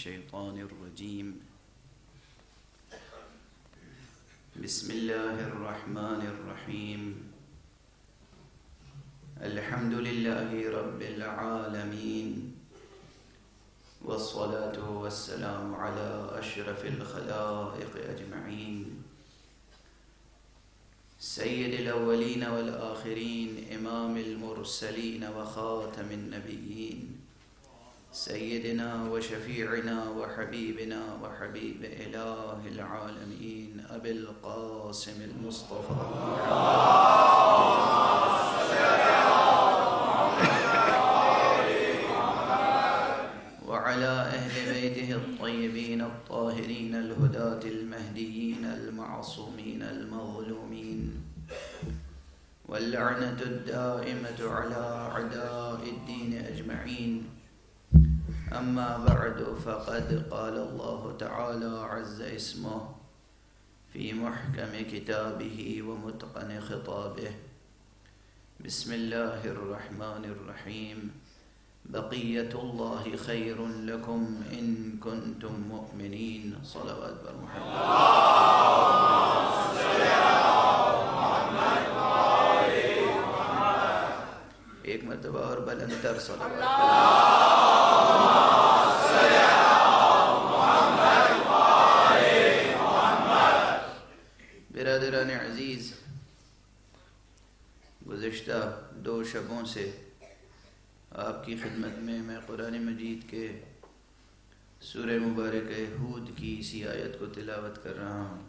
الشيطان الرجيم بسم الله الرحمن الرحيم الحمد لله رب العالمين والصلاة والسلام على أشرف الخلائق أجمعين سيد الأولين والآخرين إمام المرسلين وخاتم النبيين سيدنا وشفيعنا وحبيبنا وحبيب إله العالمين أبي القاسم المصطفى وعلى أهل بيته الطيبين الطاهرين الهداة المهديين المعصومين المظلومين واللعنة الدائمة على أعداء الدين أجمعين أما بعد فقد قال الله تعالى عز اسمه في محكم كتابه ومتقن خطابه بسم الله الرحمن الرحيم بقية الله خير لكم إن كنتم مؤمنين صلوات بر محمد ایک مرتبہ اور بلندتر صلوات برادران عزیز، گزشتہ 2 شبوں سے آپ کی خدمت میں قرآن مجید کے سورہ مبارک ہود کی اسی آیت کو تلاوت کر رہا ہوں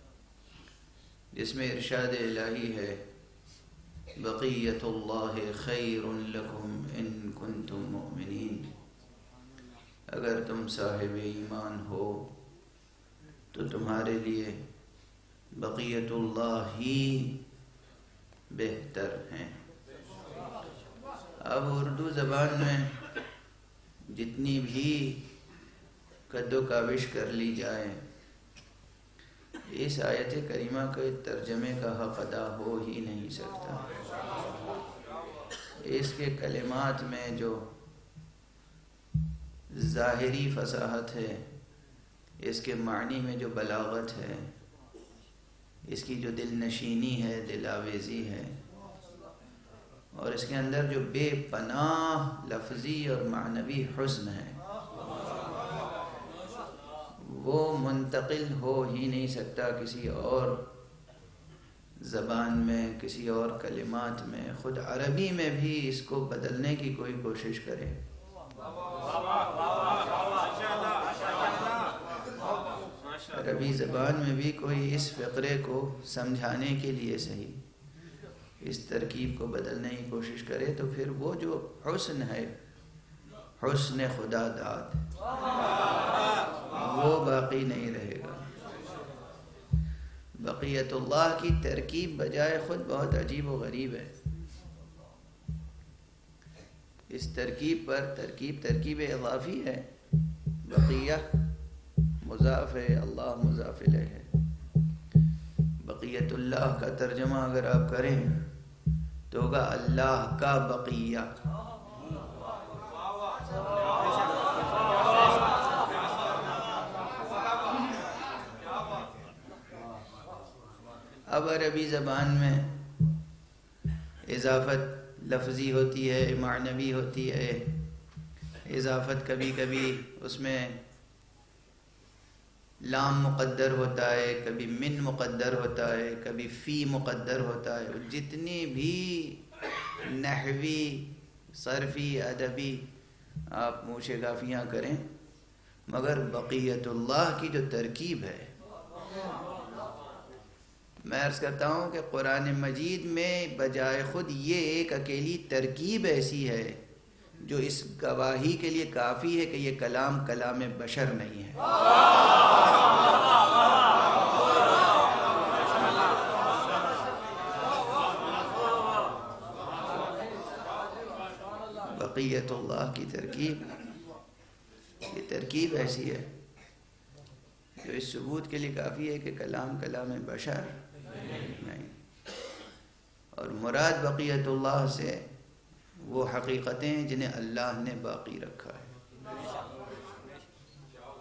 جس میں ارشاد الہی ہے بقیت اللہ خیر لکم ان کنتم مؤمنین، اگر تم صاحب ایمان ہو تو تمہارے لیے بقیت اللہ ہی بہتر ہیں۔ اب اردو زبان میں جتنی بھی کد و کاوش کر لی جائے اس آیت کریمہ کے ترجمے کا حق ادا ہو ہی نہیں سکتا۔ اس کے کلمات میں جو ظاہری فصاحت ہے، اس کے معنی میں جو بلاغت ہے، اس کی جو دل نشینی ہے، دل آویزی ہے، اور اس کے اندر جو بے پناہ لفظی اور معنوی حسن ہے، وہ منتقل ہو ہی نہیں سکتا کسی اور زبان میں، کسی اور کلمات میں۔ خود عربی میں بھی اس کو بدلنے کی کوئی کوشش کرے، عربی زبان میں بھی کوئی اس فقرے کو سمجھانے کے لیے صحیح اس ترکیب کو بدلنے کی کوشش کرے تو پھر وہ جو حسن ہے، حسن خدا داد، وہ باقی نہیں رہے گا۔ بقیت اللہ کی ترکیب بجائے خود بہت عجیب و غریب ہے۔ اس ترکیب پر ترکیب اضافی ہے، بقیہ مضاف ہے، اللہ مضاف الیہ ہے۔ بقیت اللہ کا ترجمہ اگر آپ کریں تو ہوگا اللہ کا بقیہ۔ اب عربی زبان میں اضافت لفظی ہوتی ہے، معنوی ہوتی ہے۔ اضافت کبھی کبھی اس میں لام مقدر ہوتا ہے، کبھی من مقدر ہوتا ہے، کبھی فی مقدر ہوتا ہے۔ جتنی بھی نحوی، صرفی، ادبی آپ موشے گافیاں کریں، مگر بقیت اللہ کی جو ترکیب ہے، میں عرض کرتا ہوں کہ قرآن مجید میں بجائے خود یہ ایک اکیلی ترکیب ایسی ہے جو اس گواہی کے لیے کافی ہے کہ یہ کلام کلام بشر نہیں ہے۔ بقیت اللہ کی ترکیب، یہ ترکیب ایسی ہے جو اس ثبوت کے لیے کافی ہے کہ کلام کلام بشر نہیں۔ اور مراد بقیت اللہ سے وہ حقیقتیں جنہیں اللہ نے باقی رکھا ہے۔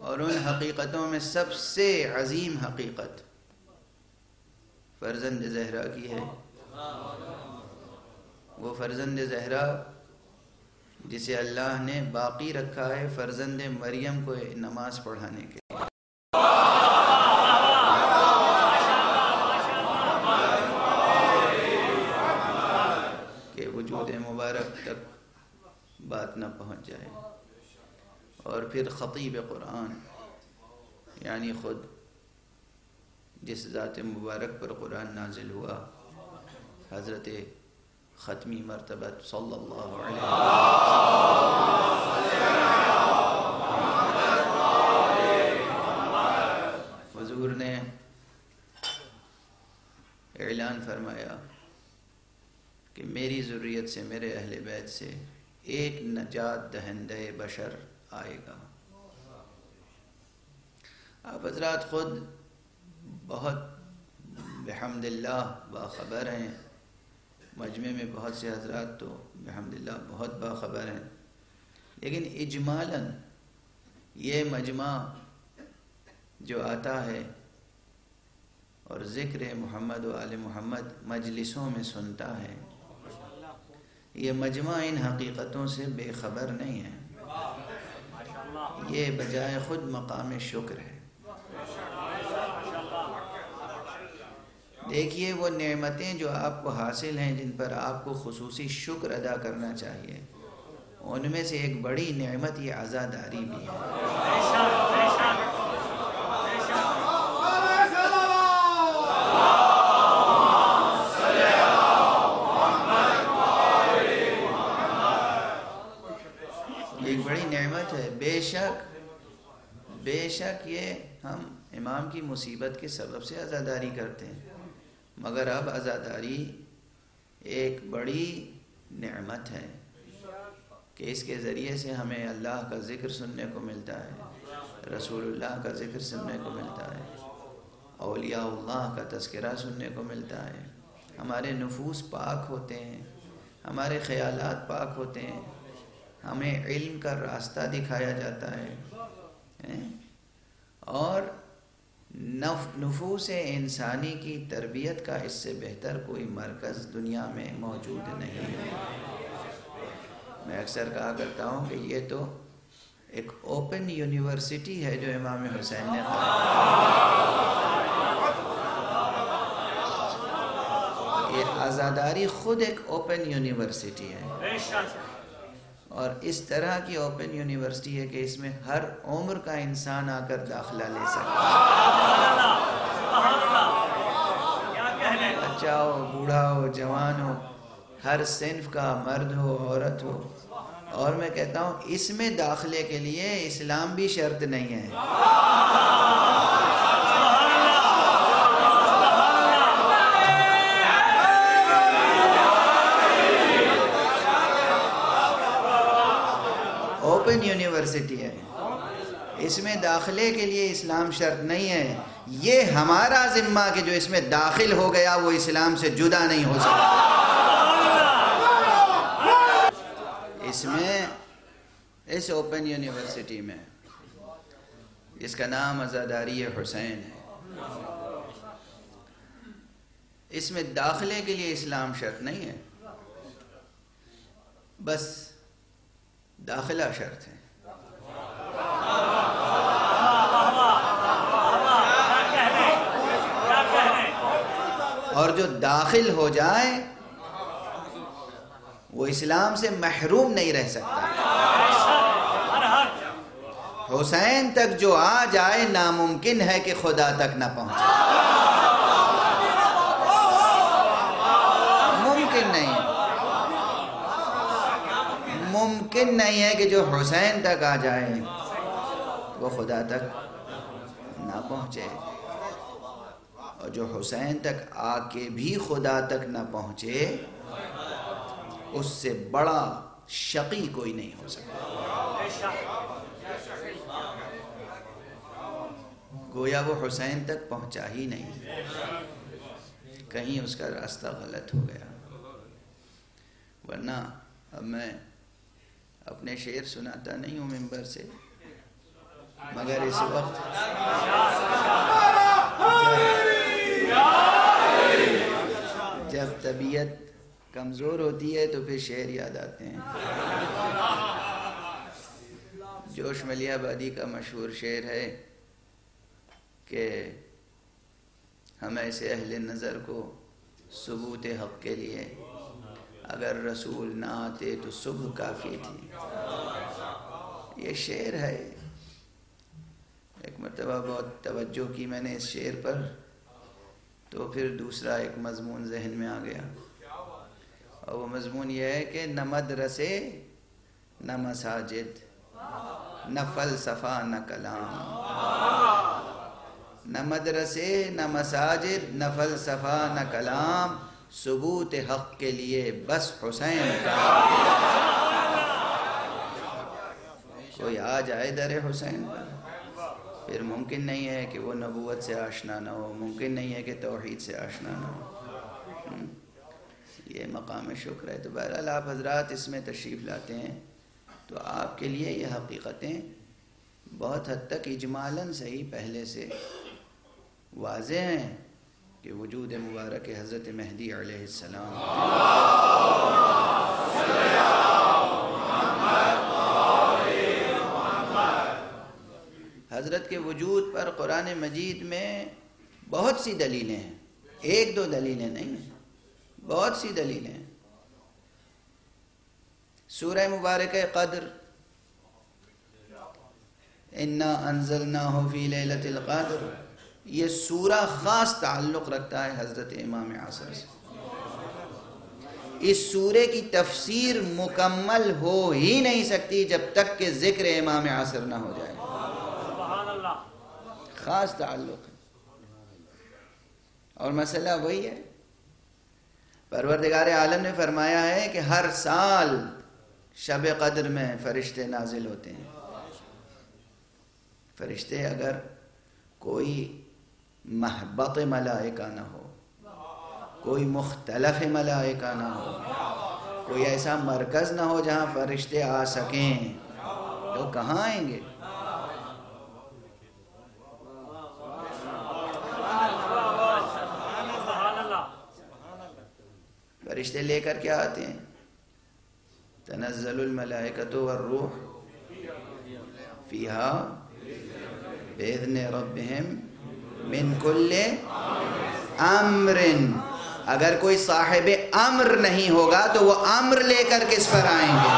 اور ان حقیقتوں میں سب سے عظیم حقیقت فرزند زہرا کی ہے. وہ فرزند زہرا جسے اللہ نے باقی رکھا ہے فرزند مریم کو نماز پڑھانے کے لیے. کہ وجود مبارک تک بات نہ پہنچ جائے. اور پھر خطیب قرآن یعنی خود جس ذات مبارک پر قرآن نازل ہوا حضرت ختمی مرتبہ صلی اللہ علیہ وسلم. حضور نے اعلان فرمایا کہ میری ذریت سے میرے اہل بیت سے ایک نجات دہندہ بشر آئے گا. آپ حضرات خود بہت بحمد اللہ باخبر ہیں. مجمع میں بہت سے حضرات تو بحمد اللہ بہت باخبر ہیں، لیکن اجمالاً یہ مجمع جو آتا ہے اور ذکر محمد و آل محمد مجلسوں میں سنتا ہے، یہ مجمع ان حقیقتوں سے بے خبر نہیں ہے. یہ بجائے خود مقام شکر ہے. دیکھیے وہ نعمتیں جو آپ کو حاصل ہیں جن پر آپ کو خصوصی شکر ادا کرنا چاہیے، ان میں سے ایک بڑی نعمت یہ عزاداری بھی ہے. یہ ایک بڑی نعمت ہے. بے شک یہ ہم امام کی مصیبت کے سبب سے عزاداری کرتے ہیں، مگر اب عزاداری ایک بڑی نعمت ہے کہ اس کے ذریعے سے ہمیں اللہ کا ذکر سننے کو ملتا ہے، رسول اللہ کا ذکر سننے کو ملتا ہے، اولیاء اللہ کا تذکرہ سننے کو ملتا ہے. ہمارے نفوس پاک ہوتے ہیں، ہمارے خیالات پاک ہوتے ہیں، ہمیں علم کا راستہ دکھایا جاتا ہے. اور نفوس انسانی کی تربیت کا اس سے بہتر کوئی مرکز دنیا میں موجود نہیں ہے. میں اکثر کہا کرتا ہوں کہ یہ تو ایک اوپن یونیورسٹی ہے جو امام حسین نے یہ آزاداری خود ایک اوپن یونیورسٹی ہے، اور اس طرح کی اوپن یونیورسٹی ہے کہ اس میں ہر عمر کا انسان آ کر داخلہ لے سکتا ہے. بچہ ہو، بوڑھا ہو، جوان ہو، ہر صنف کا، مرد ہو، عورت ہو. اور میں کہتا ہوں اس میں داخلے کے لیے اسلام بھی شرط نہیں ہے. اوپن یونیورسٹی ہے، اس میں داخلے کے لیے اسلام شرط نہیں ہے. یہ ہمارا ذمہ کہ جو اس میں داخل ہو گیا وہ اسلام سے جدا نہیں ہو سکتا. اس میں اس اوپن یونیورسٹی میں جس کا نام عزاداری حسین ہے، اس میں داخلے کے لیے اسلام شرط نہیں ہے، بس داخلہ شرط ہے. اور جو داخل ہو جائے وہ اسلام سے محروم نہیں رہ سکتا. حسین تک جو آ جائے ناممکن ہے کہ خدا تک نہ پہنچے. ممکن نہیں ہے کہ جو حسین تک آ جائے وہ خدا تک نہ پہنچے، اور جو حسین تک آ کے بھی خدا تک نہ پہنچے اس سے بڑا شقی کوئی نہیں ہو سکتا. گویا وہ حسین تک پہنچا ہی نہیں، کہیں اس کا راستہ غلط ہو گیا. ورنہ اب میں اپنے شعر سناتا نہیں ہوں ممبر سے، مگر اس وقت جب طبیعت کمزور ہوتی ہے تو پھر شعر یاد آتے ہیں۔ جوش ملیح آبادی کا مشہور شعر ہے کہ ہم ایسے اہل نظر کو ثبوت حق کے لیے اگر رسول نہ آتے تو صبح کافی تھی۔ یہ شعر ہے۔ ایک مرتبہ بہت توجہ کی میں نے اس شعر پر، تو پھر دوسرا ایک مضمون ذہن میں آ گیا، اور وہ مضمون یہ ہے کہ نہ مدرسے نہ مساجد نہ فلسفہ نہ کلام، نہ مدرسے نہ مساجد نہ فلسفہ نہ کلام، ثبوت حق کے لیے بس حسین کا۔ کوئی آ جائے در حسین پر، پھر ممکن نہیں ہے کہ وہ نبوت سے آشنا نہ ہو، ممکن نہیں ہے کہ توحید سے آشنا نہ ہو۔ یہ مقام شکر ہے۔ تو بہرحال آپ حضرات اس میں تشریف لاتے ہیں تو آپ کے لیے یہ حقیقتیں بہت حد تک اجمالاً صحیح پہلے سے واضح ہیں کہ وجود مبارک حضرت مہدی علیہ السلام حضرت کے وجود پر قرآن مجید میں بہت سی دلیلیں ہیں، ایک دو دلیلیں نہیں ہیں، بہت سی دلیلیں ہیں۔ سورہ مبارک قدر، اِنَّا أَنزَلْنَاهُ فِي لَيْلَةِ الْقَدْرِ، یہ سورہ خاص تعلق رکھتا ہے حضرت امام عصر سے۔ اس سورے کی تفسیر مکمل ہو ہی نہیں سکتی جب تک کہ ذکر امام عصر نہ ہو جائے۔ خاص تعلق ہے، اور مسئلہ وہی ہے۔ پروردگار عالم نے فرمایا ہے کہ ہر سال شب قدر میں فرشتے نازل ہوتے ہیں۔ فرشتے اگر کوئی محبت ملائکہ نہ ہو، کوئی مختلف ملائکہ نہ ہو، کوئی ایسا مرکز نہ ہو جہاں فرشتے آ سکیں، تو کہاں آئیں گے؟ فرشتے لے کر کیا آتے ہیں؟ تنزل الملائکۃ والروح فیہا بإذن ربہم من کل امر۔ اگر کوئی صاحب امر نہیں ہوگا تو وہ امر لے کر کس پر آئیں گے؟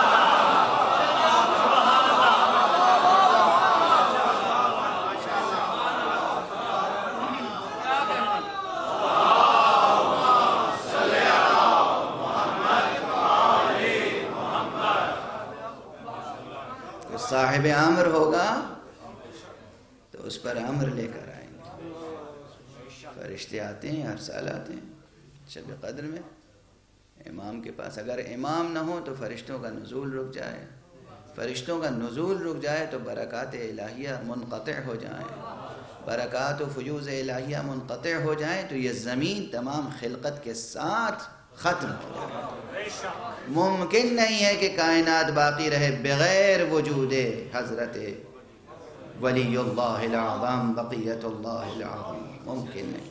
صاحب امر ہوگا تو اس پر امر لے کر آئیں گے۔ فرشتے آتے ہیں، ہر سال آتے ہیں شب قدر میں امام کے پاس۔ اگر امام نہ ہو تو فرشتوں کا نزول رک جائے، فرشتوں کا نزول رک جائے تو برکات الہیہ منقطع ہو جائیں، برکات و فیوز الہیہ منقطع ہو جائیں تو یہ زمین تمام خلقت کے ساتھ ختم ہو جائے۔ ممکن نہیں ہے کہ کائنات باقی رہے بغیر وجود حضرت ولی اللہ العظم بقیت اللہ العظم، ممکن نہیں۔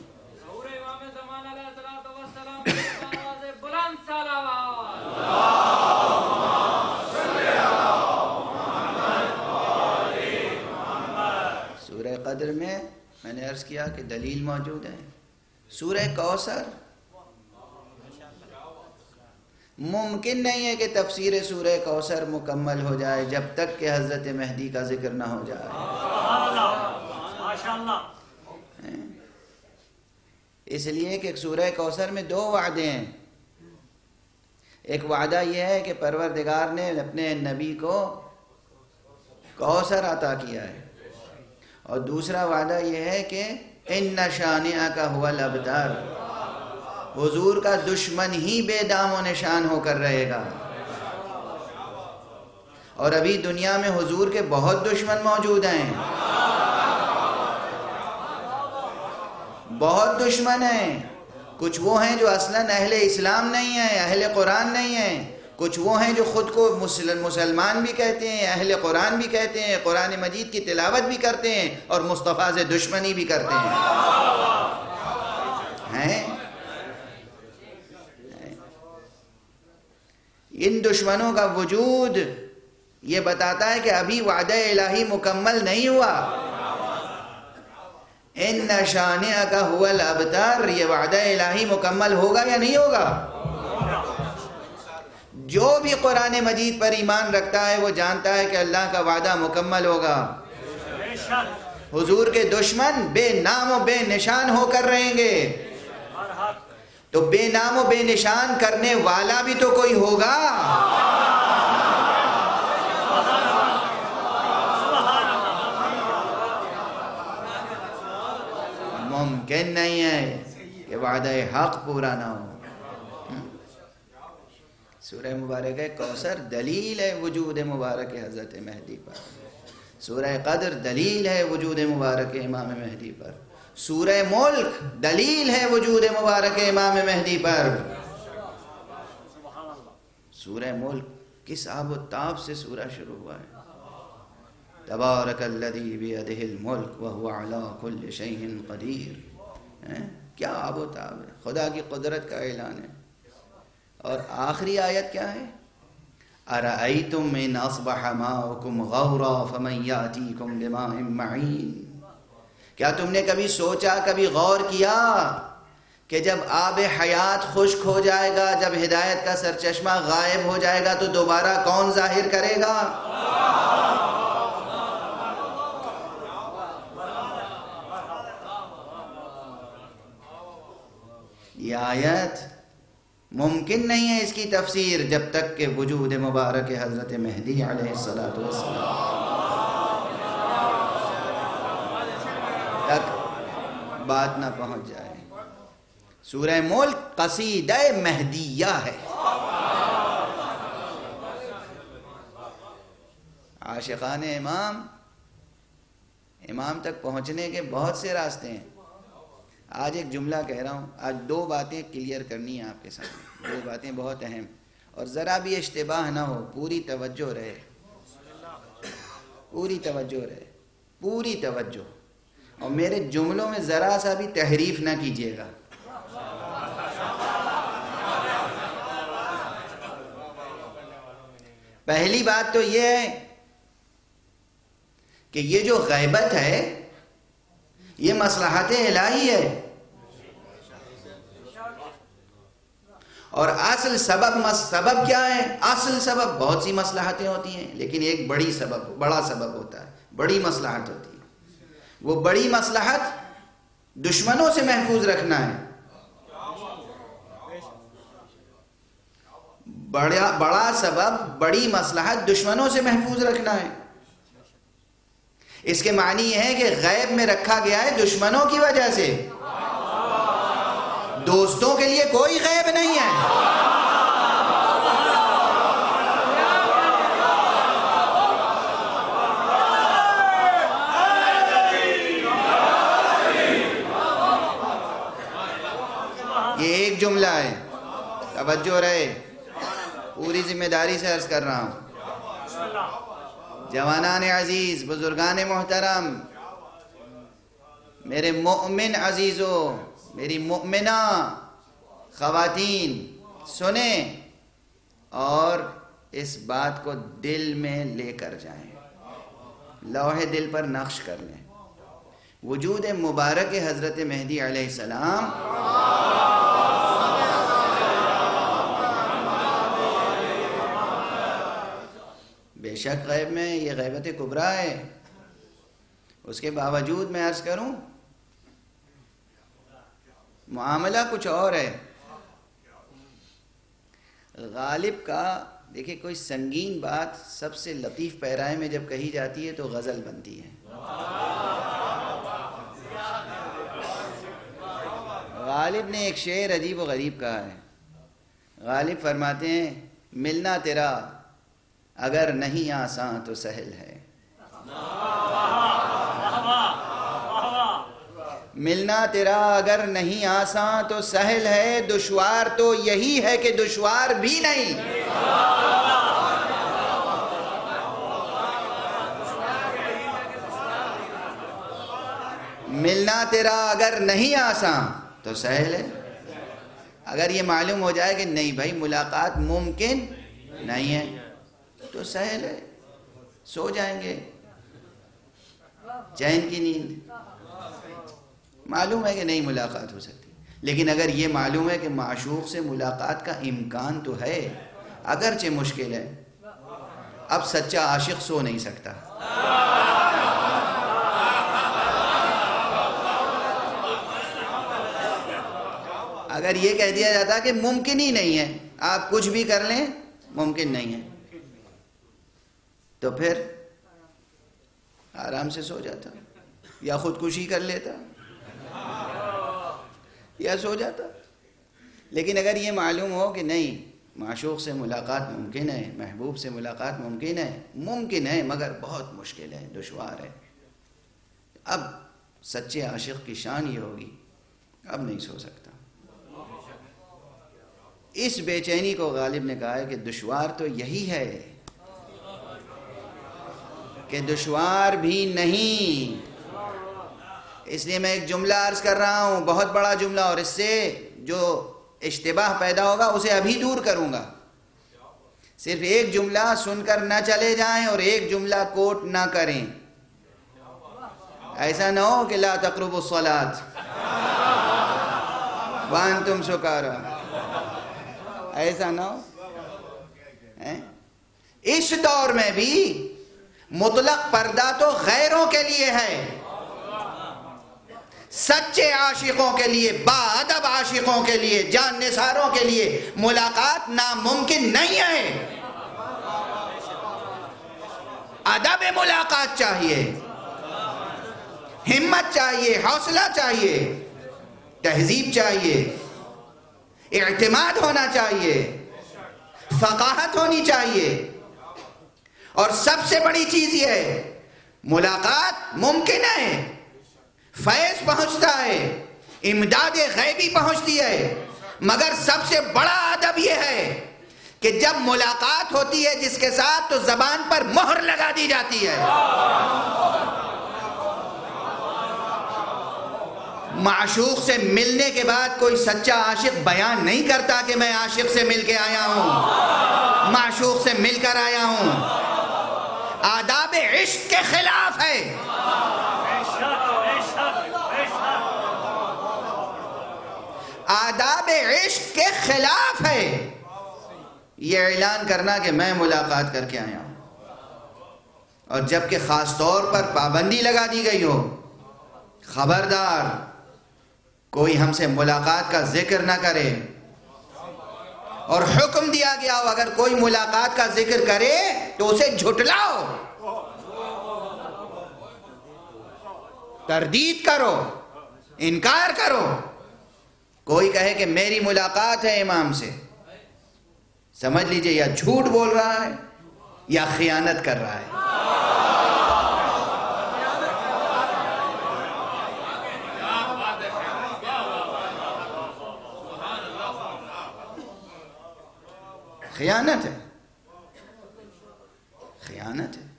سورہ قدر میں نے عرض کیا کہ دلیل موجود ہے۔ سورہ کوثر، ممکن نہیں ہے کہ تفسیر سورہ کوثر مکمل ہو جائے جب تک کہ حضرت مہدی کا ذکر نہ ہو جائے۔ اس لیے کہ سورہ کوثر میں دو وعدے ہیں۔ ایک وعدہ یہ ہے کہ پروردگار نے اپنے نبی کو کوثر عطا کیا ہے، اور دوسرا وعدہ یہ ہے کہ ان شانئک ھو الابتر، حضور کا دشمن ہی بے دام و نشان ہو کر رہے گا۔ اور ابھی دنیا میں حضور کے بہت دشمن موجود ہیں، بہت دشمن ہیں۔ کچھ وہ ہیں جو اصلاً اہل اسلام نہیں ہیں، اہل قرآن نہیں ہیں، کچھ وہ ہیں جو خود کو مسلمان بھی کہتے ہیں، اہل قرآن بھی کہتے ہیں، قرآن مجید کی تلاوت بھی کرتے ہیں اور مصطفیٰ سے دشمنی بھی کرتے ہیں۔ ان دشمنوں کا وجود یہ بتاتا ہے کہ ابھی وعدہ الہی مکمل نہیں ہوا۔ ان شانئک ھو الابتر، یہ وعدہ الہی مکمل ہوگا یا نہیں ہوگا؟ جو بھی قرآن مجید پر ایمان رکھتا ہے وہ جانتا ہے کہ اللہ کا وعدہ مکمل ہوگا۔ حضور کے دشمن بے نام و بے نشان ہو کر رہیں گے، تو بے نام و بے نشان کرنے والا بھی تو کوئی ہوگا۔ ممکن نہیں ہے کہ وعدہ حق پورا نہ ہو۔ سورہ مبارکہ کوثر دلیل ہے وجود مبارک حضرت مہدی پر، سورہ قدر دلیل ہے وجود مبارک امام مہدی پر، سورہ ملک دلیل ہے وجود مبارک امام مہدی پر۔ سورہ ملک کس آب و تاب سے سورہ شروع ہوا ہے؟ تبارک الذی بیدہ الملک وہو علی کل شیء قدیر۔ کیا آب و تاب ہے، خدا کی قدرت کا اعلان ہے۔ اور آخری آیت کیا ہے؟ ارأیتم ان اصبح ماؤکم غورا فمن یأتیکم بماء معین۔ کیا تم نے کبھی سوچا، کبھی غور کیا کہ جب آب حیات خشک ہو جائے گا، جب ہدایت کا سرچشمہ غائب ہو جائے گا تو دوبارہ کون ظاہر کرے گا؟ یہ آیت ممکن نہیں ہے اس کی تفسیر جب تک کہ وجود مبارک حضرت مہدی علیہ الصلوۃ والسلام تک بات نہ پہنچ جائے۔ سورہ ملک قصیدہ مہدیہ ہے۔ عاشقان امام تک پہنچنے کے بہت سے راستے ہیں۔ آج ایک جملہ کہہ رہا ہوں، آج دو باتیں کلیئر کرنی ہیں آپ کے سامنے، دو باتیں بہت اہم، اور ذرا بھی اشتباہ نہ ہو، پوری توجہ رہے، پوری توجہ رہے، پوری توجہ، اور میرے جملوں میں ذرا سا بھی تحریف نہ کیجیے گا۔ پہلی بات تو یہ ہے کہ یہ جو غیبت ہے یہ مصلحت الہی ہے، اور اصل سبب کیا ہے؟ اصل سبب بہت سی مصلحتیں ہوتی ہیں، لیکن ایک بڑا سبب ہوتا ہے، بڑی مصلحت ہوتی ہے۔ وہ بڑی مصلحت دشمنوں سے محفوظ رکھنا ہے۔ بڑا سبب، بڑی مصلحت دشمنوں سے محفوظ رکھنا ہے۔ اس کے معنی یہ ہے کہ غیب میں رکھا گیا ہے دشمنوں کی وجہ سے، دوستوں کے لیے کوئی غیب نہیں ہے۔ یہ ایک جملہ ہے، توجہ رہے، پوری ذمہ داری سے عرض کر رہا ہوں۔ جوانان عزیز، بزرگان محترم، میرے مؤمن عزیزوں، میری مؤمنہ خواتین، سنیں اور اس بات کو دل میں لے کر جائیں، لوح دل پر نقش کر لیں۔ وجود مبارک حضرت مہدی علیہ السلام بے شک غیب میں یہ غیبت کبریٰ ہے، اس کے باوجود میں عرض کروں معاملہ کچھ اور ہے۔ غالب کا دیکھیں، کوئی سنگین بات سب سے لطیف پیرائے میں جب کہی جاتی ہے تو غزل بنتی ہے۔ غالب نے ایک شعر عجیب و غریب کہا ہے۔ غالب فرماتے ہیں، ملنا تیرا اگر نہیں آساں تو سہل ہے، ملنا تیرا اگر نہیں آسان تو سہل ہے، دشوار تو یہی ہے کہ دشوار بھی نہیں۔ ملنا تیرا اگر نہیں آسان تو سہل ہے۔ اگر یہ معلوم ہو جائے کہ نہیں بھائی ملاقات ممکن نہیں ہے تو سہل ہے، سو جائیں گے چین کی نیند۔ معلوم ہے کہ نہیں ملاقات ہو سکتی، لیکن اگر یہ معلوم ہے کہ معشوق سے ملاقات کا امکان تو ہے، اگرچہ مشکل ہے، اب سچا عاشق سو نہیں سکتا۔ اگر یہ کہہ دیا جاتا کہ ممکن ہی نہیں ہے، آپ کچھ بھی کر لیں ممکن نہیں ہے، تو پھر آرام سے سو جاتا، یا خودکشی کر لیتا یا سو جاتا۔ لیکن اگر یہ معلوم ہو کہ نہیں معشوق سے ملاقات ممکن ہے، محبوب سے ملاقات ممکن ہے مگر بہت مشکل ہے، دشوار ہے، اب سچے عاشق کی شان یہ ہوگی اب نہیں سو سکتا۔ اس بے چینی کو غالب نے کہا ہے کہ دشوار تو یہی ہے کہ دشوار بھی نہیں۔ اس لیے میں ایک جملہ عرض کر رہا ہوں، بہت بڑا جملہ، اور اس سے جو اشتباہ پیدا ہوگا اسے ابھی دور کروں گا۔ صرف ایک جملہ سن کر نہ چلے جائیں اور ایک جملہ کوٹ نہ کریں۔ ایسا نہ ہو کہ لا تقربوا الصلاۃ وانتم سکارا، ایسا نہ ہو۔ اس دور میں بھی مطلق پردہ تو غیروں کے لیے ہے، سچے عاشقوں کے لیے، باادب عاشقوں کے لیے، جان نثاروں کے لیے ملاقات ناممکن نہیں ہے۔ ادب ملاقات چاہیے، ہمت چاہیے، حوصلہ چاہیے، تہذیب چاہیے، اعتماد ہونا چاہیے، فقاہت ہونی چاہیے، اور سب سے بڑی چیز یہ ہے ملاقات ممکن ہے، فیض پہنچتا ہے، امداد غیبی پہنچتی ہے، مگر سب سے بڑا ادب یہ ہے کہ جب ملاقات ہوتی ہے جس کے ساتھ تو زبان پر مہر لگا دی جاتی ہے۔ معشوق سے ملنے کے بعد کوئی سچا عاشق بیان نہیں کرتا کہ میں عاشق سے مل کے آیا ہوں، معشوق سے مل کر آیا ہوں۔ آداب عشق کے خلاف ہے۔ آداب عشق کے خلاف ہے یہ اعلان کرنا کہ میں ملاقات کر کے آیا ہوں، اور جبکہ خاص طور پر پابندی لگا دی گئی ہو، خبردار کوئی ہم سے ملاقات کا ذکر نہ کرے، اور حکم دیا گیا ہو اگر کوئی ملاقات کا ذکر کرے تو اسے جھٹلاؤ، تردید کرو، انکار کرو۔ کوئی کہے کہ میری ملاقات ہے امام سے، سمجھ لیجئے یا جھوٹ بول رہا ہے یا خیانت کر رہا ہے۔ خیانت ہے، خیانت ہے۔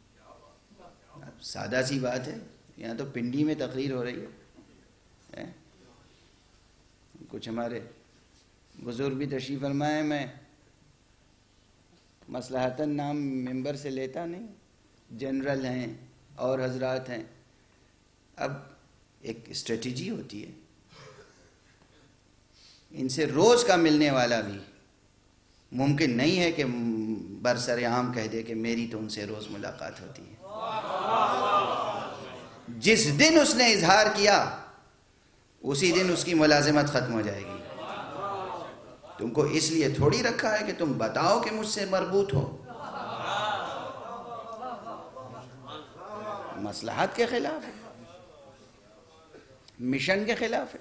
سادہ سی بات ہے، یہاں تو پنڈی میں تقریر ہو رہی ہے، کچھ ہمارے بزرگ بھی تشریف فرمائے، میں مصلحتاً نام ممبر سے لیتا نہیں، جنرل ہیں اور حضرات ہیں، اب ایک اسٹریٹجی ہوتی ہے، ان سے روز کا ملنے والا بھی ممکن نہیں ہے کہ برسر عام کہہ دے کہ میری تو ان سے روز ملاقات ہوتی ہے۔ جس دن اس نے اظہار کیا اسی دن اس کی ملازمت ختم ہو جائے گی۔ تم کو اس لیے تھوڑی رکھا ہے کہ تم بتاؤ کہ مجھ سے مربوط ہو۔ مصلحت کے خلاف ہے، مشن کے خلاف ہے۔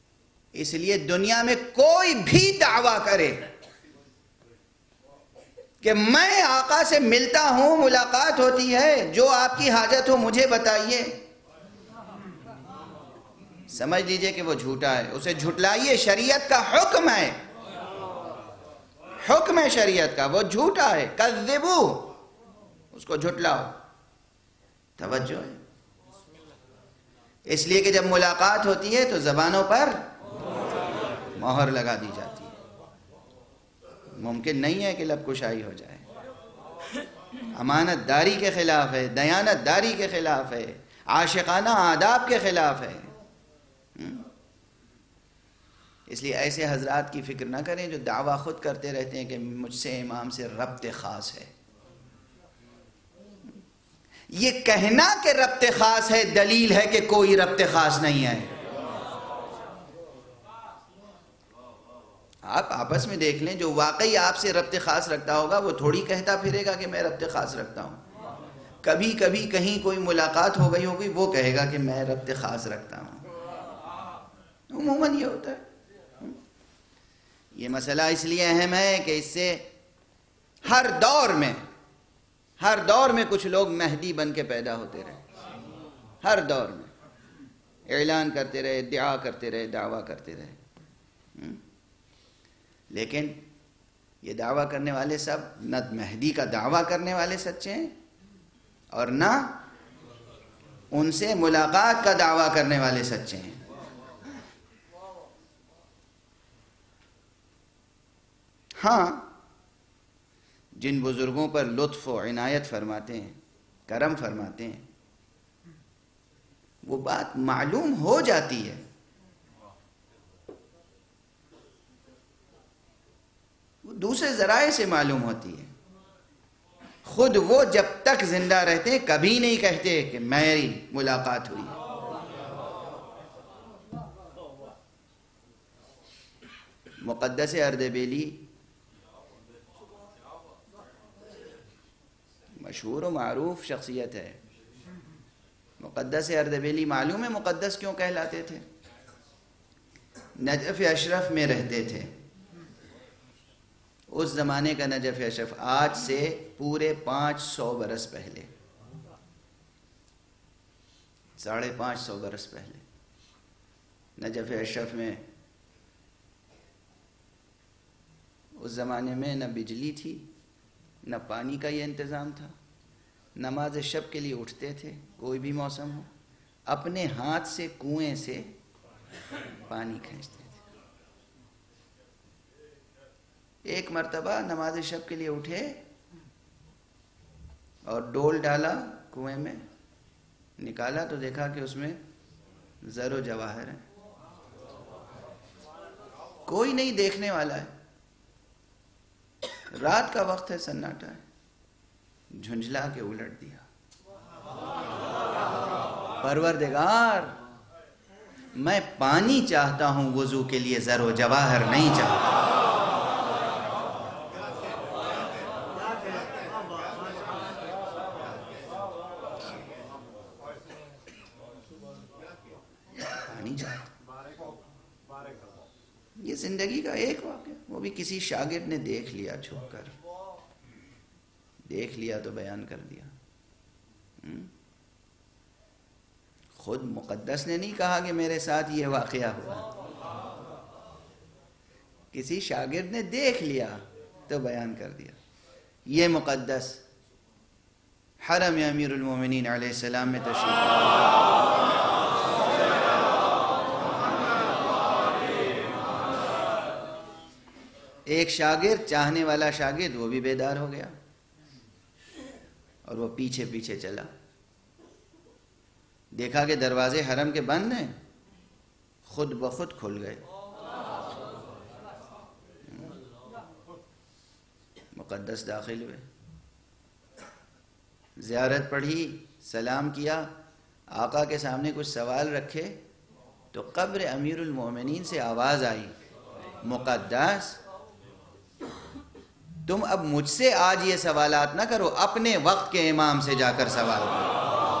اس لیے دنیا میں کوئی بھی دعویٰ کرے کہ میں آقا سے ملتا ہوں، ملاقات ہوتی ہے، جو آپ کی حاجت ہو مجھے بتائیے، سمجھ لیجئے کہ وہ جھوٹا ہے، اسے جھٹلائیے، شریعت کا حکم ہے، حکم ہے شریعت کا، وہ جھوٹا ہے، کذبو، اس کو جھٹلاؤ۔ توجہ ہے، اس لیے کہ جب ملاقات ہوتی ہے تو زبانوں پر مہر لگا دی جاتی ہے، ممکن نہیں ہے کہ لب کشائی ہو جائے، امانت داری کے خلاف ہے، دیانت داری کے خلاف ہے، عاشقانہ آداب کے خلاف ہے۔ اس لیے ایسے حضرات کی فکر نہ کریں جو دعویٰ خود کرتے رہتے ہیں کہ مجھ سے امام سے ربط خاص ہے۔ یہ کہنا کہ ربط خاص ہے دلیل ہے کہ کوئی ربط خاص نہیں ہے۔ آپ آپس میں دیکھ لیں، جو واقعی آپ سے ربط خاص رکھتا ہوگا وہ تھوڑی کہتا پھرے گا کہ میں ربط خاص رکھتا ہوں۔ کبھی کبھی کہیں کوئی ملاقات ہو گئی ہوگی، وہ کہے گا کہ میں ربط خاص رکھتا ہوں۔ عموماً یہ ہوتا ہے۔ یہ مسئلہ اس لیے اہم ہے کہ اس سے ہر دور میں کچھ لوگ مہدی بن کے پیدا ہوتے رہے، ہر دور میں اعلان کرتے رہے، ادعا کرتے رہے، دعویٰ کرتے رہے، لیکن یہ دعویٰ کرنے والے سب نہ مہدی کا دعویٰ کرنے والے سچے ہیں اور نہ ان سے ملاقات کا دعویٰ کرنے والے سچے ہیں۔ ہاں، جن بزرگوں پر لطف و عنایت فرماتے ہیں، کرم فرماتے ہیں، وہ بات معلوم ہو جاتی ہے، وہ دوسرے ذرائع سے معلوم ہوتی ہے۔ خود وہ جب تک زندہ رہتے کبھی نہیں کہتے کہ میری ملاقات ہوئی ہے۔ مقدس اردبیلی مشہور و معروف شخصیت ہے۔ مقدس اردبیلی معلوم ہے مقدس کیوں کہلاتے تھے؟ نجف اشرف میں رہتے تھے۔ اس زمانے کا نجف اشرف آج سے پورے 500 برس پہلے، 550 برس پہلے نجف اشرف میں اس زمانے میں نہ بجلی تھی، نہ پانی کا یہ انتظام تھا۔ نماز شب کے لیے اٹھتے تھے، کوئی بھی موسم ہو، اپنے ہاتھ سے کنویں سے پانی کھینچتے تھے۔ ایک مرتبہ نماز شب کے لیے اٹھے اور ڈول ڈالا کنویں میں، نکالا تو دیکھا کہ اس میں زر و جواہر ہے، کوئی نہیں دیکھنے والا ہے، رات کا وقت ہے، سناٹا ہے، جھنجھلا کے الٹ دیا، پروردگار میں پانی چاہتا ہوں وضو کے لیے، زر و جواہر نہیں چاہتا۔ پانی چاہتا، یہ زندگی کا ایک واقعہ، وہ بھی کسی شاگرد نے دیکھ لیا، چھپ کر دیکھ لیا تو بیان کر دیا۔ خود مقدس نے نہیں کہا کہ میرے ساتھ یہ واقعہ ہوا، کسی شاگرد نے دیکھ لیا تو بیان کر دیا۔ یہ مقدس حرم امیر المومنین علیہ السلام میں تشریف، ایک شاگرد، چاہنے والا شاگرد، وہ بھی بیدار ہو گیا اور وہ پیچھے پیچھے چلا، دیکھا کہ دروازے حرم کے بند ہیں، خود بخود کھل گئے۔ مقدس داخل ہوئے، زیارت پڑھی، سلام کیا، آقا کے سامنے کچھ سوال رکھے تو قبر امیر المومنین سے آواز آئی، مقدس تم اب مجھ سے آج یہ سوالات نہ کرو، اپنے وقت کے امام سے جا کر سوال کرو،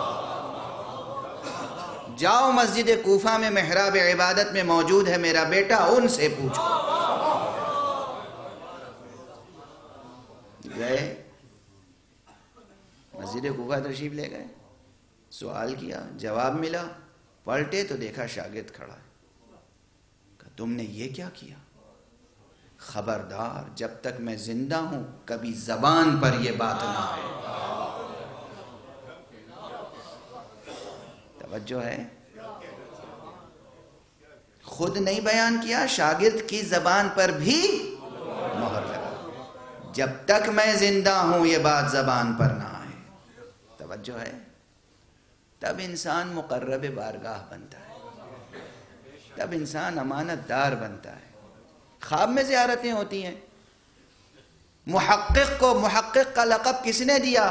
جاؤ مسجد کوفہ میں محراب عبادت میں موجود ہے میرا بیٹا، ان سے پوچھو۔ گئے محبوبہ تشریف لے گئے، سوال کیا، جواب ملا، پلٹے تو دیکھا شاگرد کھڑا ہے. کہا تم نے یہ کیا کیا؟ خبردار، جب تک میں زندہ ہوں کبھی زبان پر یہ بات نہ آئے. توجہ ہے؟ خود نہیں بیان کیا، شاگرد کی زبان پر بھی مہر لگا، جب تک میں زندہ ہوں یہ بات زبان پر نہ آئے. توجہ ہے؟ تب انسان مقرب بارگاہ بنتا ہے، تب انسان امانت دار بنتا ہے. خواب میں زیارتیں ہوتی ہیں. محقق کو محقق کا لقب کس نے دیا؟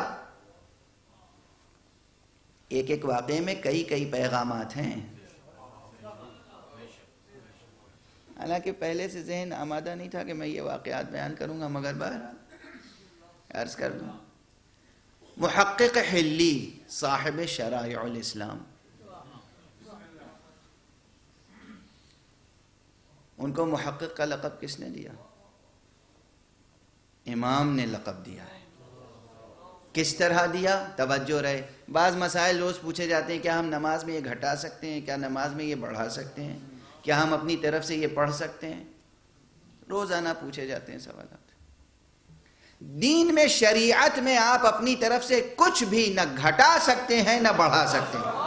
ایک ایک واقعے میں کئی کئی پیغامات ہیں. حالانکہ پہلے سے ذہن آمادہ نہیں تھا کہ میں یہ واقعات بیان کروں گا، مگر بہرحال عرض کر دوں. محقق حلی صاحب شرائع الاسلام، ان کو محقق کا لقب کس نے دیا؟ امام نے لقب دیا ہے. کس طرح دیا؟ توجہ رہے. بعض مسائل روز پوچھے جاتے ہیں، کیا ہم نماز میں یہ گھٹا سکتے ہیں؟ کیا نماز میں یہ بڑھا سکتے ہیں؟ کیا ہم اپنی طرف سے یہ پڑھ سکتے ہیں؟ روزانہ پوچھے جاتے ہیں سوالات. دین میں، شریعت میں آپ اپنی طرف سے کچھ بھی نہ گھٹا سکتے ہیں نہ بڑھا سکتے ہیں.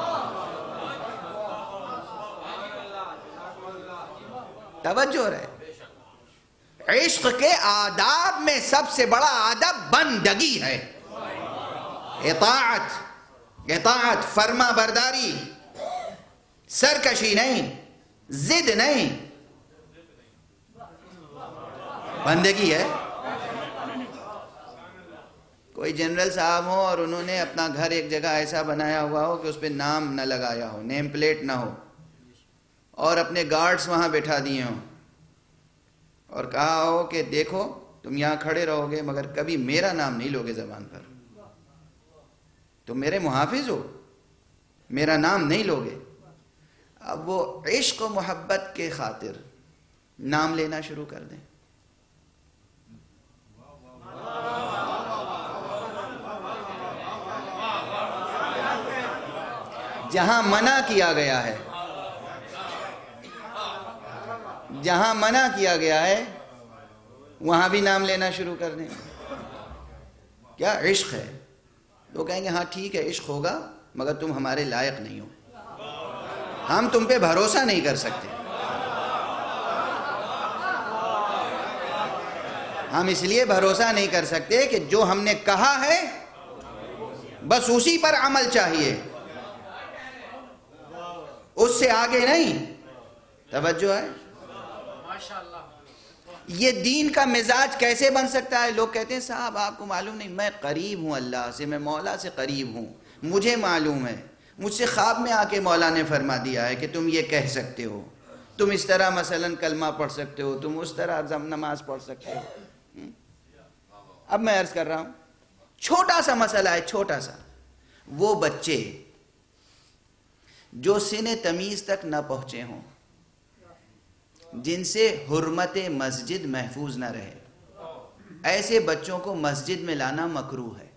توجہ رہے. عشق کے آداب میں سب سے بڑا آدب بندگی ہے، اطاعت، فرما برداری، سرکشی نہیں، ضد نہیں، بندگی ہے. کوئی جنرل صاحب ہو اور انہوں نے اپنا گھر ایک جگہ ایسا بنایا ہوا ہو کہ اس پہ نام نہ لگایا ہو، نیم پلیٹ نہ ہو، اور اپنے گارڈز وہاں بٹھا دیے ہوں اور کہا ہو کہ دیکھو تم یہاں کھڑے رہو گے مگر کبھی میرا نام نہیں لوگے زبان پر، تم میرے محافظ ہو، میرا نام نہیں لوگے. اب وہ عشق و محبت کے خاطر نام لینا شروع کر دیں. جہاں منع کیا گیا ہے، جہاں منع کیا گیا ہے وہاں بھی نام لینا شروع کر دیں. کیا عشق ہے؟ تو کہیں گے ہاں ٹھیک ہے عشق ہوگا مگر تم ہمارے لائق نہیں ہو، ہم تم پہ بھروسہ نہیں کر سکتے. ہم اس لیے بھروسہ نہیں کر سکتے کہ جو ہم نے کہا ہے بس اسی پر عمل چاہیے، اس سے آگے نہیں. توجہ ہے؟ یہ دین کا مزاج کیسے بن سکتا ہے؟ لوگ کہتے ہیں صاحب آپ کو معلوم نہیں، میں قریب ہوں اللہ سے، میں مولا سے قریب ہوں، مجھے معلوم ہے، مجھ سے خواب میں آ کے مولا نے فرما دیا ہے کہ تم یہ کہہ سکتے ہو، تم اس طرح مثلا کلمہ پڑھ سکتے ہو، تم اس طرح نماز پڑھ سکتے ہو. اب میں عرض کر رہا ہوں، چھوٹا سا مسئلہ ہے، چھوٹا سا. وہ بچے جو سن تمیز تک نہ پہنچے ہوں، جن سے حرمت مسجد محفوظ نہ رہے، ایسے بچوں کو مسجد میں لانا مکروہ ہے.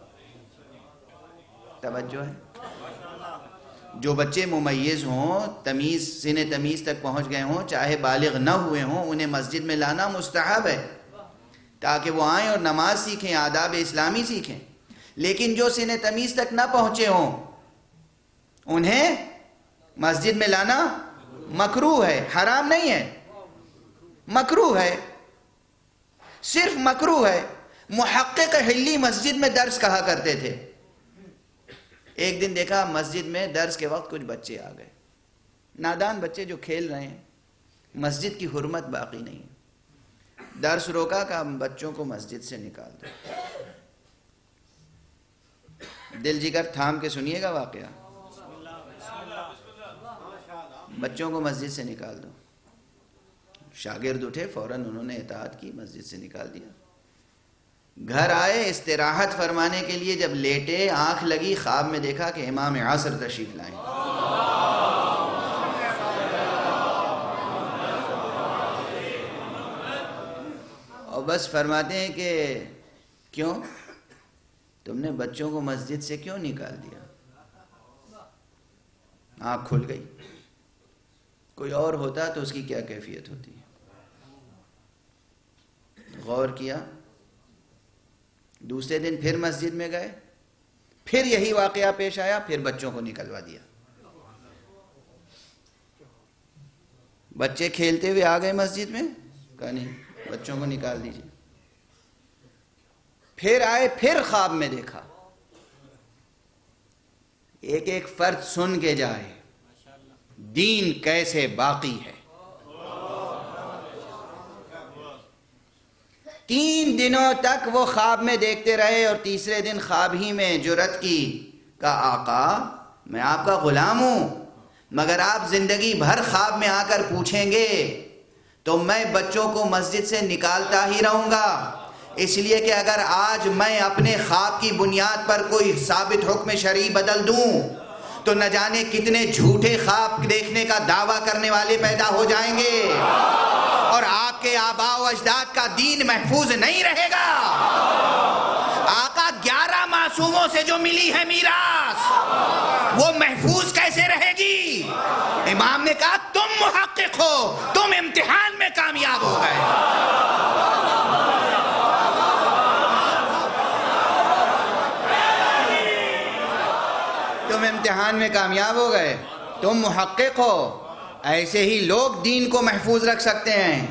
توجہ ہے؟ جو بچے ممیز ہوں، سن تمیز تک پہنچ گئے ہوں، چاہے بالغ نہ ہوئے ہوں، انہیں مسجد میں لانا مستحب ہے تاکہ وہ آئیں اور نماز سیکھیں، آداب اسلامی سیکھیں. لیکن جو سن تمیز تک نہ پہنچے ہوں انہیں مسجد میں لانا مکروہ ہے، حرام نہیں ہے، مکروہ ہے، صرف مکروہ ہے. محقق حلی مسجد میں درس کہا کرتے تھے. ایک دن دیکھا مسجد میں درس کے وقت کچھ بچے آ گئے، نادان بچے جو کھیل رہے ہیں، مسجد کی حرمت باقی نہیں. درس روکا، کہا بچوں کو مسجد سے نکال دو. دل جگر تھام کے سنیے گا واقعہ. بچوں کو مسجد سے نکال دو. شاگرد اٹھے، فوراً انہوں نے اطاعت کی، مسجد سے نکال دیا. گھر آئے، استراحت فرمانے کے لیے جب لیٹے، آنکھ لگی، خواب میں دیکھا کہ امام عصر تشریف لائیں. اور بس فرماتے ہیں کہ کیوں؟ تم نے بچوں کو مسجد سے کیوں نکال دیا؟ آنکھ کھل گئی. کوئی اور ہوتا تو اس کی کیا کیفیت ہوتی؟ غور کیا. دوسرے دن پھر مسجد میں گئے، پھر یہی واقعہ پیش آیا، پھر بچوں کو نکلوا دیا. بچے کھیلتے ہوئے آ گئے مسجد میں، کہا نہیں بچوں کو نکال دیجیے. پھر آئے، پھر خواب میں دیکھا. ایک ایک فرد سن کے جائے دین کیسے باقی ہے. 3 دنوں تک وہ خواب میں دیکھتے رہے اور تیسرے دن خواب ہی میں جرأت کی، کہا آقا میں آپ کا غلام ہوں، مگر آپ زندگی بھر خواب میں آ کر پوچھیں گے تو میں بچوں کو مسجد سے نکالتا ہی رہوں گا، اس لیے کہ اگر آج میں اپنے خواب کی بنیاد پر کوئی ثابت حکم شرعی بدل دوں تو نہ جانے کتنے جھوٹے خواب دیکھنے کا دعویٰ کرنے والے پیدا ہو جائیں گے اور آپ کے آباء و اجداد کا دین محفوظ نہیں رہے گا. آقا 11 معصوموں سے جو ملی ہے میراث وہ محفوظ کیسے رہے گی؟ امام نے کہا تم محقق ہو، تم امتحان میں کامیاب ہو گئے. تم امتحان میں کامیاب ہو گئے، تم محقق ہو. ایسے ہی لوگ دین کو محفوظ رکھ سکتے ہیں.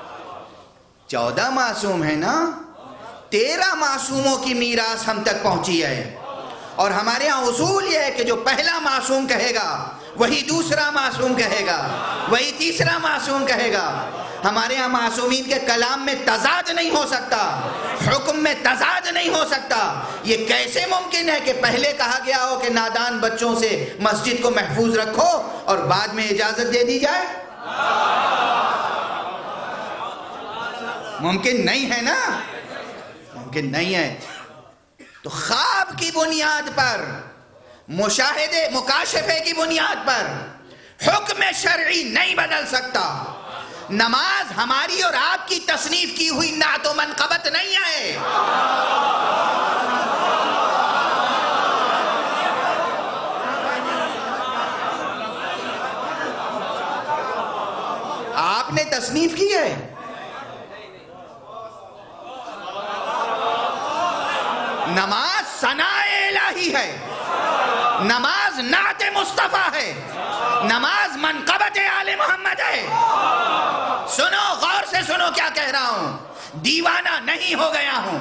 14 معصوم ہیں نا، 13 معصوموں کی میراث ہم تک پہنچی ہے. اور ہمارے ہاں اصول یہ ہے کہ جو پہلا معصوم کہے گا وہی دوسرا معصوم کہے گا، وہی تیسرا معصوم کہے گا. ہمارے ہاں معصومین کے کلام میں تضاد نہیں ہو سکتا، حکم میں تضاد نہیں ہو سکتا. یہ کیسے ممکن ہے کہ پہلے کہا گیا ہو کہ نادان بچوں سے مسجد کو محفوظ رکھو اور بعد میں اجازت دے دی جائے؟ ممکن نہیں ہے نا، ممکن نہیں ہے. تو خواب کی بنیاد پر، مشاہدے مکاشفے کی بنیاد پر حکم شرعی نہیں بدل سکتا. نماز ہماری اور آپ کی تصنیف کی ہوئی نعت و منقبت نہیں ہے. آپ نے تصنیف کی ہے. نماز ثناء الہی ہے، نماز نعت مصطفیٰ ہے، نماز منقبت آل محمد ہے. سنو، غور سے سنو کیا کہہ رہا ہوں. دیوانہ نہیں ہو گیا ہوں،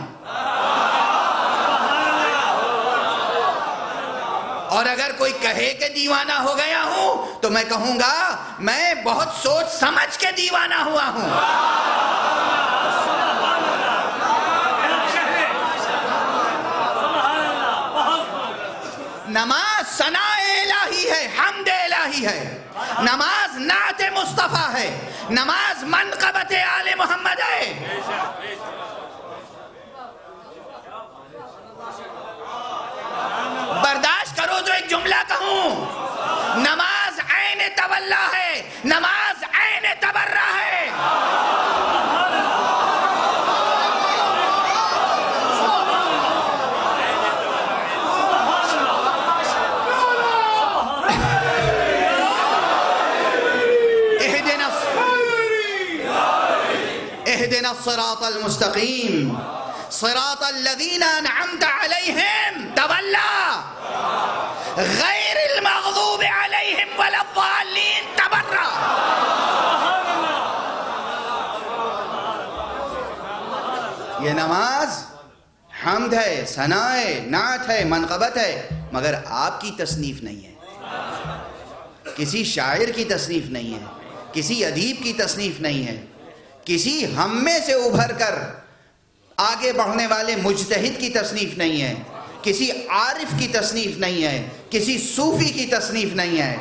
اور اگر کوئی کہے کہ دیوانہ ہو گیا ہوں تو میں کہوں گا میں بہت سوچ سمجھ کے دیوانہ ہوا ہوں. نماز ثناء الہی ہے، حمد الہی ہے، نماز نعت مصطفیٰ ہے، نماز منقبت آل محمد ہے. برداشت کرو جو ایک جملہ کہوں. نماز عین تولا ہے، نماز عین تبرہ ہے. اهدنا الصراط المستقيم صراط الذين أنعمت عليهم تولى غير المغضوب عليهم ولا الضالين تبرى. یہ نماز حمد ہے، ثناء ہے، نعت ہے، منقبت ہے، مگر آپ کی تصنیف نہیں ہے، کسی شاعر کی تصنیف نہیں ہے، کسی ادیب کی تصنیف نہیں ہے، کسی ہم میں سے ابھر کر آگے بڑھنے والے مجتہد کی تصنیف نہیں ہے، کسی عارف کی تصنیف نہیں ہے، کسی صوفی کی تصنیف نہیں ہے.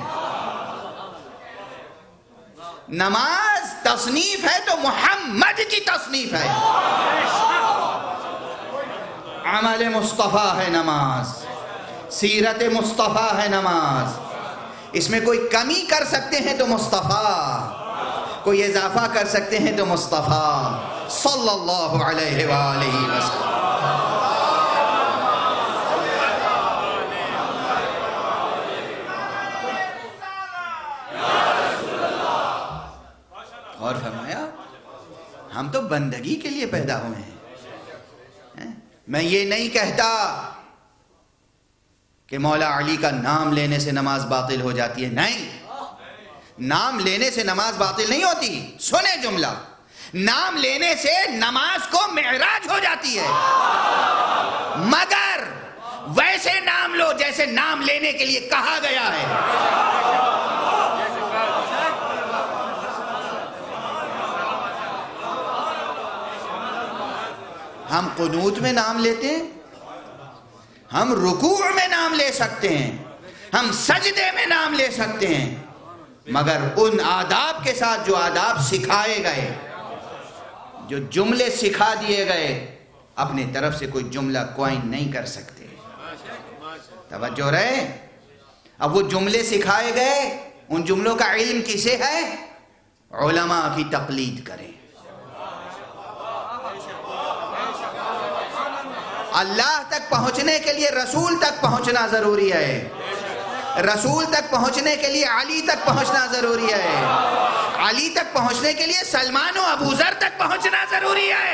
نماز تصنیف ہے تو محمد کی تصنیف ہے. عمل مصطفیٰ ہے نماز، سیرت مصطفیٰ ہے نماز. اس میں کوئی کمی کر سکتے ہیں تو مصطفیٰ، کوئی اضافہ کر سکتے ہیں تو مصطفیٰ صلی اللہ علیہ وآلہ وسلم. ہم تو بندگی کے لیے پیدا ہوئے ہیں. میں یہ نہیں کہتا کہ مولا علی کا نام لینے سے نماز باطل ہو جاتی ہے. نہیں، نام لینے سے نماز باطل نہیں ہوتی. سنیں جملہ، نام لینے سے نماز کو معراج ہو جاتی ہے، مگر ویسے نام لو جیسے نام لینے کے لیے کہا گیا ہے. ہم قنوت میں نام لیتے ہیں، ہم رکوع میں نام لے سکتے ہیں، ہم سجدے میں نام لے سکتے ہیں، مگر ان آداب کے ساتھ جو آداب سکھائے گئے، جو جملے سکھا دیے گئے، اپنی طرف سے کوئی جملہ کوائن نہیں کر سکتے. توجہ رہے. اب وہ جملے سکھائے گئے، ان جملوں کا علم کسے ہے؟ علماء کی تقلید کریں. اللہ تک پہنچنے کے لیے رسول تک پہنچنا ضروری ہے. رسول تک پہنچنے کے لیے علی تک پہنچنا ضروری ہے. علی تک پہنچنے کے لیے سلمان و ابو ذر تک پہنچنا ضروری ہے.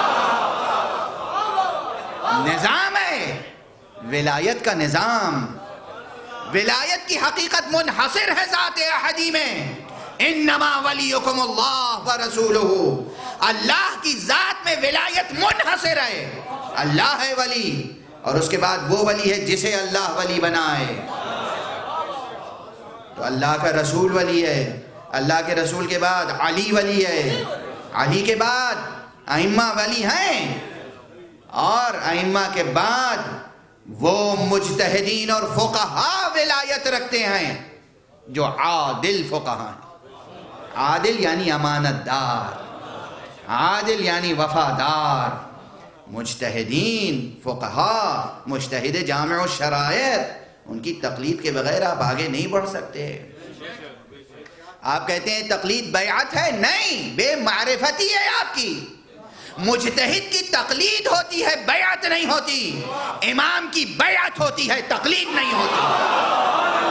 نظام ہے ولایت کا نظام. ولایت کی حقیقت منحصر ہے ذات احدی میں. انما ولیکم اللہ ورسولہ. اللہ کی ذات میں ولایت منحصر ہے. اللہ ہے ولی، اور اس کے بعد وہ ولی ہے جسے اللہ ولی بنائے. تو اللہ کا رسول ولی ہے، اللہ کے رسول کے بعد علی ولی ہے، علی کے بعد ائمہ ولی ہیں، اور ائمہ کے بعد وہ مجتہدین اور فقہاء ولایت رکھتے ہیں جو عادل فقہاء ہیں. عادل یعنی امانت دار، عادل یعنی وفادار. مجتہدین فقہاء، مجتہد جامع الشرائط، ان کی تقلید کے بغیر آپ آگے نہیں بڑھ سکتے. آپ کہتے ہیں تقلید بیعت ہے، نہیں، بے معرفتی ہے آپ کی. مجتہد کی تقلید ہوتی ہے، بیعت نہیں ہوتی. امام کی بیعت ہوتی ہے، تقلید نہیں ہوتی.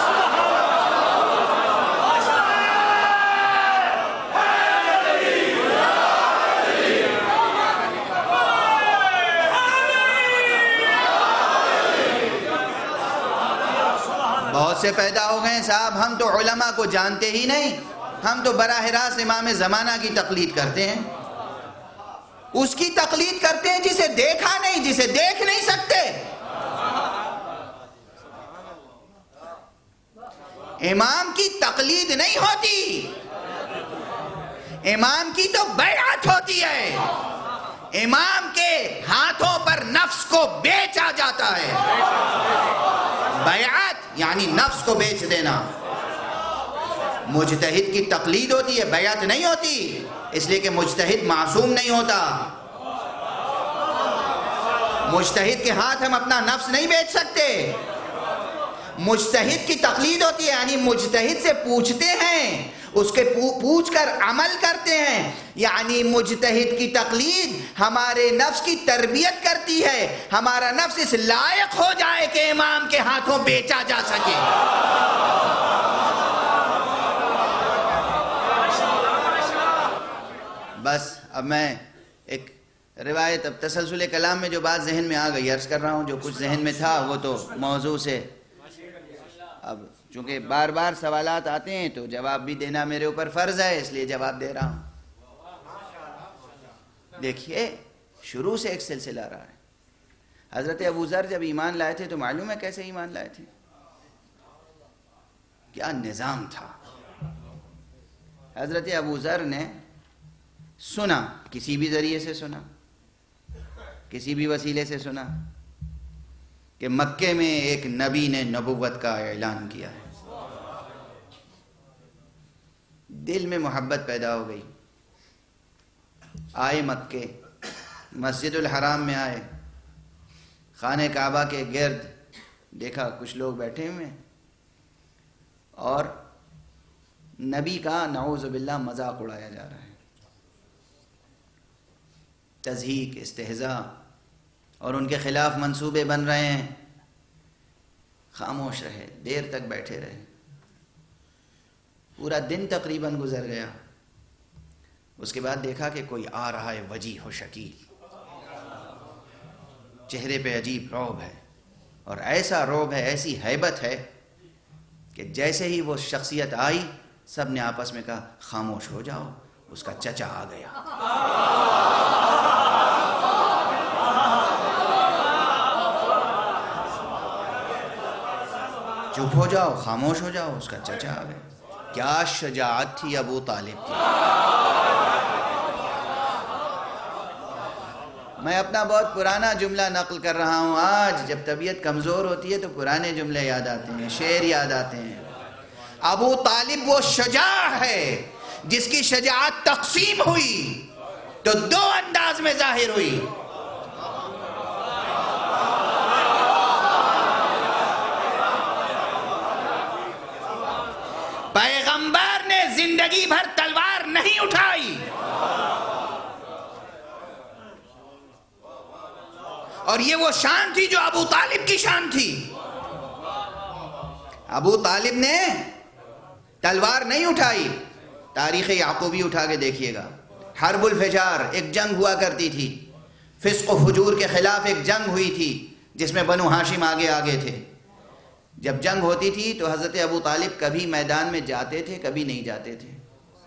بہت سے پیدا ہو گئے صاحب، ہم تو علماء کو جانتے ہی نہیں، ہم تو براہ راست امام زمانہ کی تقلید کرتے ہیں. اس کی تقلید کرتے ہیں جسے دیکھا نہیں، جسے دیکھ نہیں سکتے. امام کی تقلید نہیں ہوتی، امام کی تو بیعت ہوتی ہے. امام کے ہاتھوں پر نفس کو بیچا جاتا ہے. بیعت یعنی نفس کو بیچ دینا. مجتہد کی تقلید ہوتی ہے، بیعت نہیں ہوتی، اس لیے کہ مجتہد معصوم نہیں ہوتا. مجتہد کے ہاتھ ہم اپنا نفس نہیں بیچ سکتے. مجتہد کی تقلید ہوتی ہے یعنی مجتہد سے پوچھتے ہیں، اس کے پوچھ کر عمل کرتے ہیں. یعنی مجتہد کی تقلید ہمارے نفس کی تربیت کرتی ہے، ہمارا نفس اس لائق ہو جائے کہ امام کے ہاتھوں بیچا جا سکے. بس اب میں ایک روایت، اب تسلسل کلام میں جو بات ذہن میں آ گئی عرض کر رہا ہوں. جو کچھ ذہن میں تھا وہ تو موضوع سے، اب چونکہ بار بار سوالات آتے ہیں تو جواب بھی دینا میرے اوپر فرض ہے، اس لیے جواب دے رہا ہوں. دیکھیے شروع سے ایک سلسلہ رہا ہے. حضرت ابو ذر جب ایمان لائے تھے تو معلوم ہے کیسے ایمان لائے تھے، کیا نظام تھا. حضرت ابو ذر نے سنا، کسی بھی ذریعے سے سنا، کسی بھی وسیلے سے سنا کہ مکے میں ایک نبی نے نبوت کا اعلان کیا ہے. دل میں محبت پیدا ہو گئی. آئے مکے، مسجد الحرام میں آئے، خانہ کعبہ کے گرد دیکھا کچھ لوگ بیٹھے ہوئے ہیں اور نبی کا نعوذ باللہ مذاق اڑایا جا رہا ہے. تضحیک، استہزاء، اور ان کے خلاف منصوبے بن رہے ہیں. خاموش رہے، دیر تک بیٹھے رہے. پورا دن تقریباً گزر گیا. اس کے بعد دیکھا کہ کوئی آ رہا ہے وجیح و شکیل، چہرے پہ عجیب رعب ہے، اور ایسا رعب ہے، ایسی ہیبت ہے کہ جیسے ہی وہ شخصیت آئی سب نے آپس میں کہا خاموش ہو جاؤ، اس کا چچا آ گیا۔ چپ ہو جاؤ، خاموش ہو جاؤ، اس کا چچا آ گیا۔ کیا شجاعت تھی ابو طالب کی! میں اپنا بہت پرانا جملہ نقل کر رہا ہوں، آج جب طبیعت کمزور ہوتی ہے تو پرانے جملے یاد آتے ہیں، شعر یاد آتے ہیں۔ ابو طالب وہ شجاع ہے جس کی شجاعت تقسیم ہوئی تو دو انداز میں ظاہر ہوئی۔ پیغمبر نے زندگی بھر تلوار نہیں اٹھائی، اور یہ وہ شان تھی جو ابو طالب کی شان تھی۔ ابو طالب نے تلوار نہیں اٹھائی۔ تاریخ یعقوبی اٹھا کے دیکھیے گا، حرب الفجار ایک جنگ ہوا کرتی تھی، فسق و فجور کے خلاف ایک جنگ ہوئی تھی جس میں بنو ہاشم آگے آگے تھے۔ جب جنگ ہوتی تھی تو حضرت ابو طالب کبھی میدان میں جاتے تھے، کبھی نہیں جاتے تھے،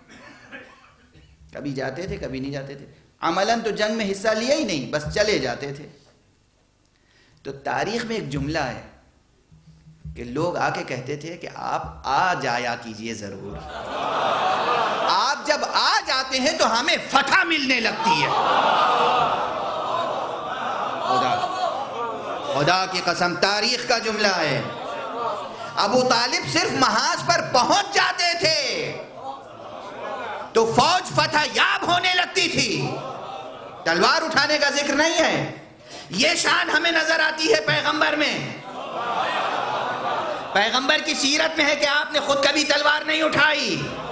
کبھی جاتے تھے کبھی نہیں جاتے تھے، عملاً تو جنگ میں حصہ لیا ہی نہیں، بس چلے جاتے تھے۔ تو تاریخ میں ایک جملہ ہے کہ لوگ آ کے کہتے تھے کہ آپ آ جایا کیجئے ضرور، آپ جب آ جاتے ہیں تو ہمیں فتح ملنے لگتی ہے۔ خدا کی قسم تاریخ کا جملہ ہے۔ ابو طالب صرف محاذ پر پہنچ جاتے تھے تو فوج فتح یاب ہونے لگتی تھی، تلوار اٹھانے کا ذکر نہیں ہے۔ یہ شان ہمیں نظر آتی ہے پیغمبر میں۔ پیغمبر کی سیرت میں ہے کہ آپ نے خود کبھی تلوار نہیں اٹھائی،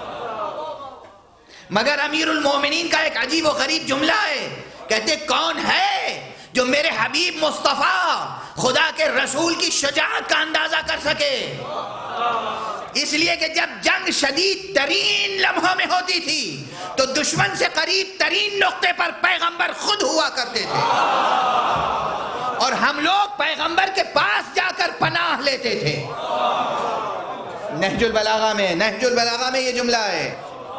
مگر امیر المومنین کا ایک عجیب و غریب جملہ ہے، کہتے کون ہے جو میرے حبیب مصطفیٰ خدا کے رسول کی شجاعت کا اندازہ کر سکے؟ اس لیے کہ جب جنگ شدید ترین لمحوں میں ہوتی تھی تو دشمن سے قریب ترین نقطے پر پیغمبر خود ہوا کرتے تھے، اور ہم لوگ پیغمبر کے پاس جا کر پناہ لیتے تھے۔ نہج البلاغہ میں یہ جملہ ہے۔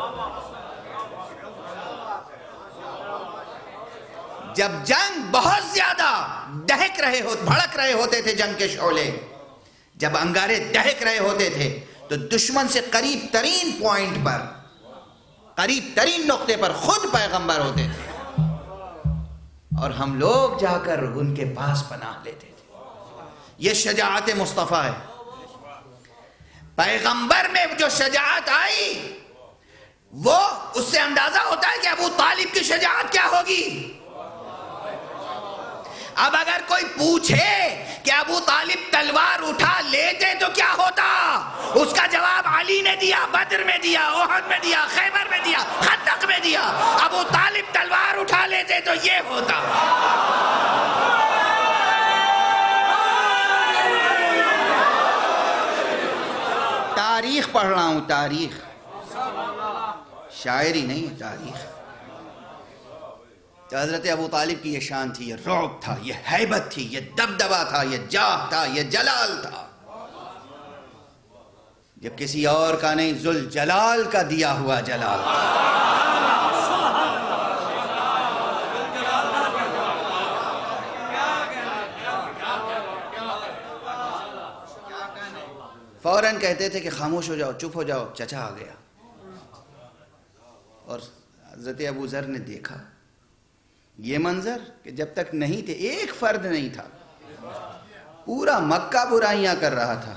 جب جنگ بہت زیادہ بھڑک رہے ہوتے تھے، جنگ کے شعلے جب انگارے دہک رہے ہوتے تھے تو دشمن سے قریب ترین پوائنٹ پر، قریب ترین نقطے پر خود پیغمبر ہوتے تھے، اور ہم لوگ جا کر ان کے پاس پناہ لیتے تھے۔ یہ شجاعت مصطفیٰ ہے۔ پیغمبر میں جو شجاعت آئی وہ اس سے اندازہ ہوتا ہے کہ ابو طالب کی شجاعت کیا ہوگی۔ اب اگر کوئی پوچھے کہ ابو طالب تلوار اٹھا لیتے تو کیا ہوتا، اس کا جواب علی نے دیا، بدر میں دیا، احد میں دیا، خیبر میں دیا، خندق میں دیا۔ ابو طالب تلوار اٹھا لیتے تو یہ ہوتا۔ تاریخ پڑھ رہا ہوں، تاریخ، شاعری نہیں، تاریخ۔ تو حضرت ابو طالب کی یہ شان تھی، یہ رعب تھا، یہ ہیبت تھی، یہ دبدبہ تھا، یہ جاہ تھا، یہ جلال تھا، جب کسی اور کا نہیں، ذوالجلال کا دیا ہوا جلال تھا۔ فوراً کہتے تھے کہ خاموش ہو جاؤ، چپ ہو جاؤ، چچا آ گیا۔ اور حضرت ابو ذر نے دیکھا یہ منظر کہ جب تک نہیں تھے، ایک فرد نہیں تھا، پورا مکہ برائیاں کر رہا تھا،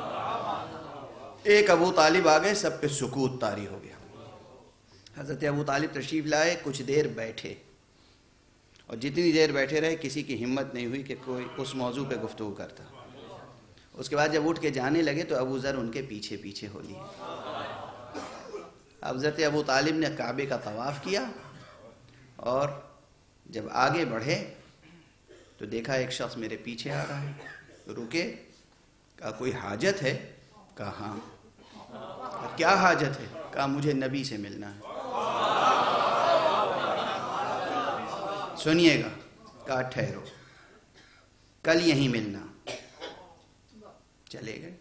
ایک ابو طالب آ گئے، سب پہ سکوت طاری ہو گیا۔ حضرت ابو طالب تشریف لائے، کچھ دیر بیٹھے، اور جتنی دیر بیٹھے رہے کسی کی ہمت نہیں ہوئی کہ کوئی اس موضوع پہ گفتگو کرتا۔ اس کے بعد جب اٹھ کے جانے لگے تو ابو ذر ان کے پیچھے پیچھے ہو لیے۔ حضرت ابو طالب نے کعبے کا طواف کیا، اور جب آگے بڑھے تو دیکھا ایک شخص میرے پیچھے آ رہا ہے، رکے، کہا کوئی حاجت ہے؟ کہا ہاں۔ کیا حاجت ہے؟ کہا مجھے نبی سے ملنا ہے۔ سنیے گا. کہا ٹھہرو کل یہیں ملنا. چلے گئے.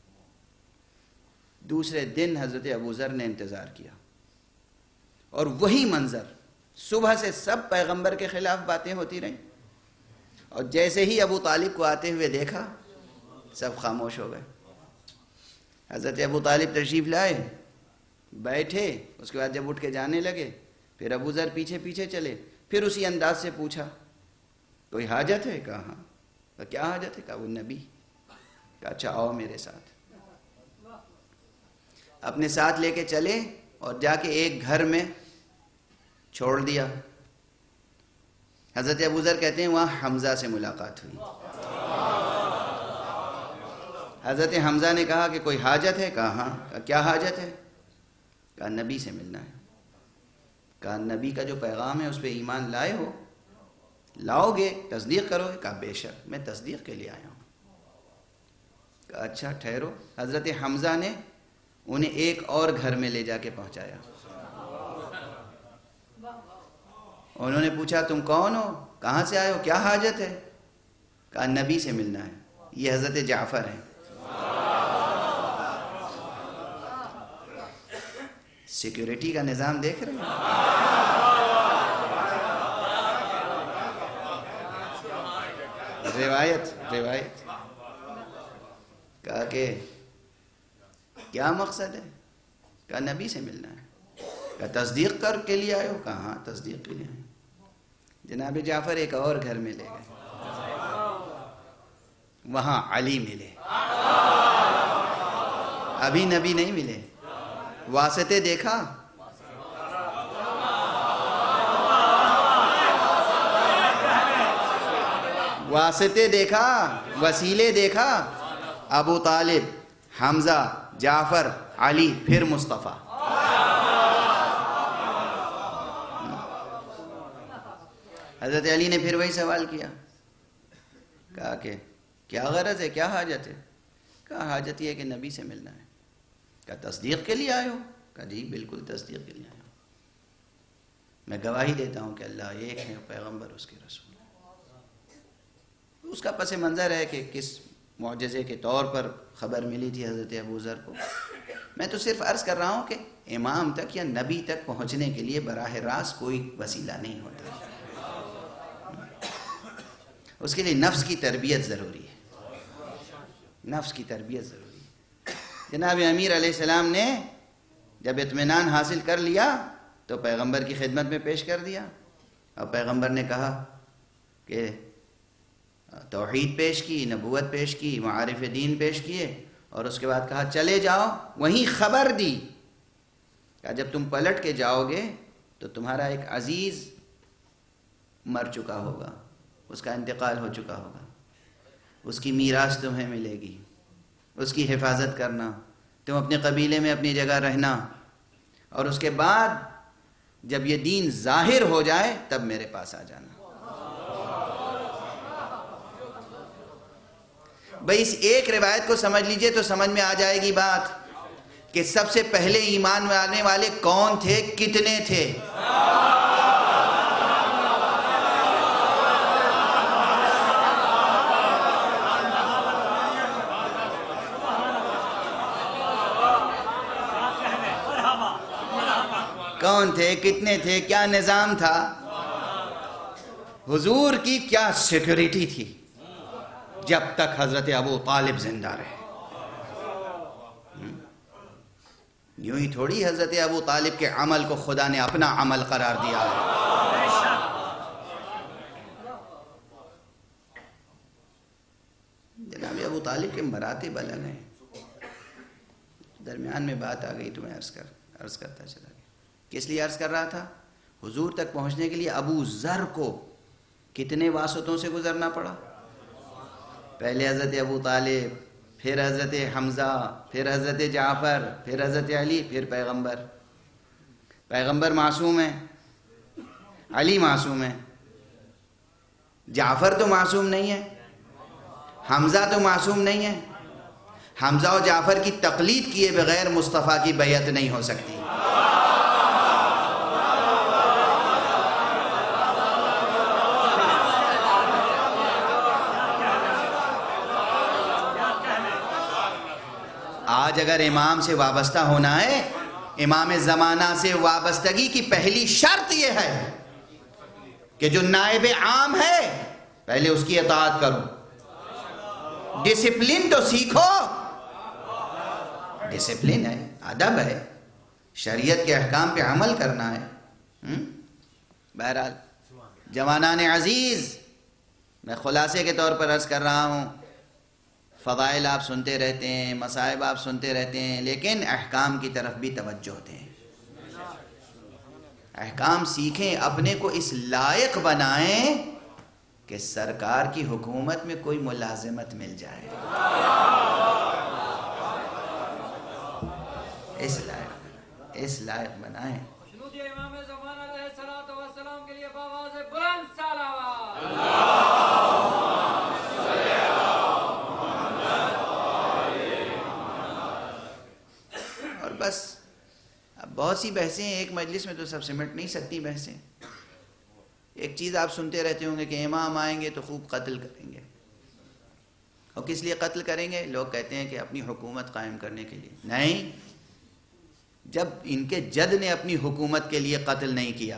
دوسرے دن حضرت ابوذر نے انتظار کیا اور وہی منظر. صبح سے سب پیغمبر کے خلاف باتیں ہوتی رہیں اور جیسے ہی ابو طالب کو آتے ہوئے دیکھا سب خاموش ہو گئے. حضرت ابو طالب تشریف لائے, بیٹھے, اس کے بعد جب اٹھ کے جانے لگے پھر ابوذر پیچھے پیچھے چلے. پھر اسی انداز سے پوچھا کوئی حاجت ہے؟ کہا ہاں. کہا کیا حاجت ہے؟ کہا وہ نبی. کہا اچھا آؤ میرے ساتھ. اپنے ساتھ لے کے چلے اور جا کے ایک گھر میں چھوڑ دیا. حضرت ابوذر کہتے ہیں وہاں حمزہ سے ملاقات ہوئی. حضرت حمزہ نے کہا کہ کوئی حاجت ہے؟ کہا ہاں. کہا کیا حاجت ہے؟ کہا نبی سے ملنا ہے. کہا نبی کا جو پیغام ہے اس پہ ایمان لائے ہو؟ لاؤ گے تصدیق کرو گے؟ کہا بے شک میں تصدیق کے لیے آیا ہوں. کہا اچھا ٹھہرو. حضرت حمزہ نے انہیں ایک اور گھر میں لے جا کے پہنچایا. انہوں نے پوچھا تم کون ہو؟ کہاں سے آئے ہو؟ کیا حاجت ہے؟ کہا نبی سے ملنا ہے. یہ حضرت جعفر ہیں. سیکیورٹی کا نظام دیکھ رہے ہیں. روایت کہا کہ کیا مقصد ہے؟ کہا نبی سے ملنا ہے. کہا تصدیق کر کے لیے آئے ہو؟ کہا ہاں تصدیق کے لیے آئے. جناب جعفر ایک اور گھر میں لے گئے. وہاں علی ملے. ابھی نبی نہیں ملے. واسطے دیکھا, واسطے دیکھا, وسیلے دیکھا. ابو طالب, حمزہ, جعفر, علی, پھر مصطفیٰ. حضرت علی نے پھر وہی سوال کیا. کہا کہ کیا غرض ہے, کیا حاجت ہے؟ کہا حاجت یہ ہے کہ نبی سے ملنا ہے. کہا تصدیق کے لیے آئے ہو؟ کہا جی بالکل تصدیق کے لیے آئے ہو. میں گواہی دیتا ہوں کہ اللہ ایک ہے, پیغمبر اس کے رسول. اس کا پس منظر ہے کہ کس معجزے کے طور پر خبر ملی تھی حضرت ابوذر کو. میں تو صرف عرض کر رہا ہوں کہ امام تک یا نبی تک پہنچنے کے لیے براہ راست کوئی وسیلہ نہیں ہوتا. اس کے لیے نفس کی تربیت ضروری ہے. نفس کی تربیت ضروری ہے. جناب امیر علیہ السلام نے جب اطمینان حاصل کر لیا تو پیغمبر کی خدمت میں پیش کر دیا. اور پیغمبر نے کہا کہ توحید پیش کی, نبوت پیش کی, معارف دین پیش کیے, اور اس کے بعد کہا چلے جاؤ. وہیں خبر دی کہ جب تم پلٹ کے جاؤ گے تو تمہارا ایک عزیز مر چکا ہوگا, اس کا انتقال ہو چکا ہوگا, اس کی میراث تمہیں ملے گی, اس کی حفاظت کرنا, تم اپنے قبیلے میں اپنی جگہ رہنا, اور اس کے بعد جب یہ دین ظاہر ہو جائے تب میرے پاس آ جانا. بھئی اس ایک روایت کو سمجھ لیجئے تو سمجھ میں آ جائے گی بات کہ سب سے پہلے ایمان میں آنے والے کون تھے, کتنے تھے. کون تھے, کتنے تھے, کیا نظام تھا, حضور کی کیا سیکیورٹی تھی جب تک حضرت ابو طالب زندہ رہے. یوں ہی تھوڑی حضرت ابو طالب کے عمل کو خدا نے اپنا عمل قرار دیا ہے. جناب ابو طالب کے مراتب الگ ہیں. درمیان میں بات آ گئی تو میں عرض کرتا چلا گیا. کس لیے عرض کر رہا تھا؟ حضور تک پہنچنے کے لیے ابو ذر کو کتنے واسطوں سے گزرنا پڑا. پہلے حضرت ابو طالب, پھر حضرت حمزہ, پھر حضرت جعفر, پھر حضرت علی, پھر پیغمبر. پیغمبر معصوم ہے, علی معصوم ہے, جعفر تو معصوم نہیں ہے, حمزہ تو معصوم نہیں ہے. حمزہ و جعفر کی تقلید کیے بغیر مصطفیٰ کی بیعت نہیں ہو سکتی. آج اگر امام سے وابستہ ہونا ہے، امام زمانہ سے وابستگی کی پہلی شرط یہ ہے کہ جو نائب عام ہے پہلے اس کی اطاعت کرو۔ ڈسپلن تو سیکھو، ڈسپلن ہے، ادب ہے، شریعت کے احکام پہ عمل کرنا ہے۔ بہرحال جوانان عزیز، میں خلاصے کے طور پر عرض کر رہا ہوں، فضائل آپ سنتے رہتے ہیں، مصائب آپ سنتے رہتے ہیں، لیکن احکام کی طرف بھی توجہ دیں۔ احکام سیکھیں، اپنے کو اس لائق بنائیں کہ سرکار کی حکومت میں کوئی ملازمت مل جائے، اس لائق بنائیں۔ امام زمان علیہ السلام کے لیے بآواز بلند صلوات۔ اور بس اب بہت سی بحثیں ہیں، ایک مجلس میں تو سب سمٹ نہیں سکتی بحثیں۔ ایک چیز آپ سنتے رہتے ہوں گے کہ امام آئیں گے تو خوب قتل کریں گے، اور کس لیے قتل کریں گے؟ لوگ کہتے ہیں کہ اپنی حکومت قائم کرنے کے لیے۔ نہیں، جب ان کے جد نے اپنی حکومت کے لیے قتل نہیں کیا،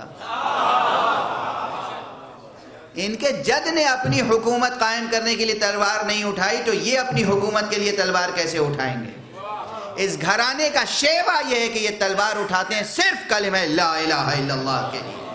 ان کے جد نے اپنی حکومت قائم کرنے کے لیے تلوار نہیں اٹھائی تو یہ اپنی حکومت کے لیے تلوار کیسے اٹھائیں گے؟ اس گھرانے کا شیوا یہ ہے کہ یہ تلوار اٹھاتے ہیں صرف کلمہ لا الہ الا اللہ کے لیے۔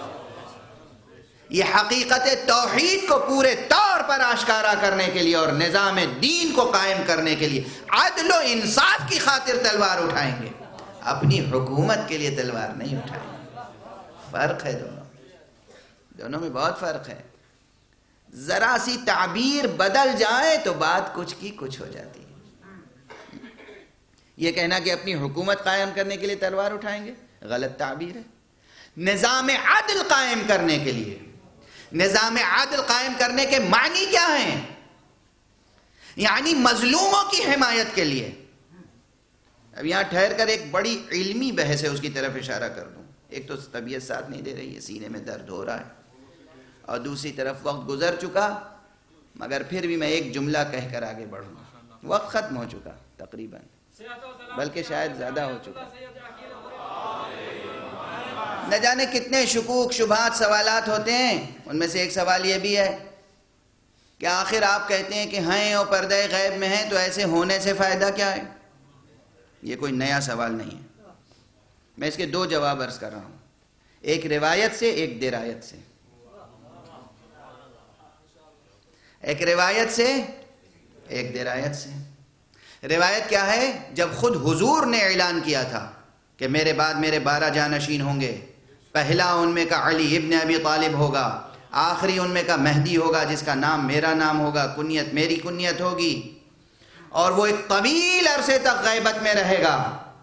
یہ حقیقت توحید کو پورے طور پر آشکارا کرنے کے لیے اور نظام دین کو قائم کرنے کے لیے، عدل و انصاف کی خاطر تلوار اٹھائیں گے، اپنی حکومت کے لیے تلوار نہیں اٹھائیں گے۔ فرق ہے دونوں میں بہت فرق ہے۔ ذرا سی تعبیر بدل جائے تو بات کچھ کی کچھ ہو جاتی ہے۔ یہ کہنا کہ اپنی حکومت قائم کرنے کے لیے تلوار اٹھائیں گے، غلط تعبیر ہے۔ نظام عدل قائم کرنے کے لیے، نظام عدل قائم کرنے کے معنی کیا ہیں؟ یعنی مظلوموں کی حمایت کے لیے۔ اب یہاں ٹھہر کر ایک بڑی علمی بحث ہے، اس کی طرف اشارہ کر دوں۔ ایک تو طبیعت ساتھ نہیں دے رہی ہے، سینے میں درد ہو رہا ہے، اور دوسری طرف وقت گزر چکا، مگر پھر بھی میں ایک جملہ کہہ کر آگے بڑھوں گا۔ وقت ختم ہو چکا تقریباً، بلکہ شاید زیادہ ہو چکا۔ نہ جانے کتنے شکوک شبہات سوالات ہوتے ہیں، ان میں سے ایک سوال یہ بھی ہے کہ آخر آپ کہتے ہیں کہ ہیں اور پردہ غیب میں ہیں، تو ایسے ہونے سے فائدہ کیا ہے؟ یہ کوئی نیا سوال نہیں ہے۔ میں اس کے دو جواب عرض کر رہا ہوں، ایک روایت سے، ایک درایت سے۔ ایک روایت سے، ایک درایت سے۔ روایت کیا ہے؟ جب خود حضور نے اعلان کیا تھا کہ میرے بعد میرے 12 جانشین ہوں گے، پہلا ان میں کا علی ابن ابی طالب ہوگا، آخری ان میں کا مہدی ہوگا جس کا نام میرا نام ہوگا، کنیت میری کنیت ہوگی، اور وہ ایک طویل عرصے تک غیبت میں رہے گا،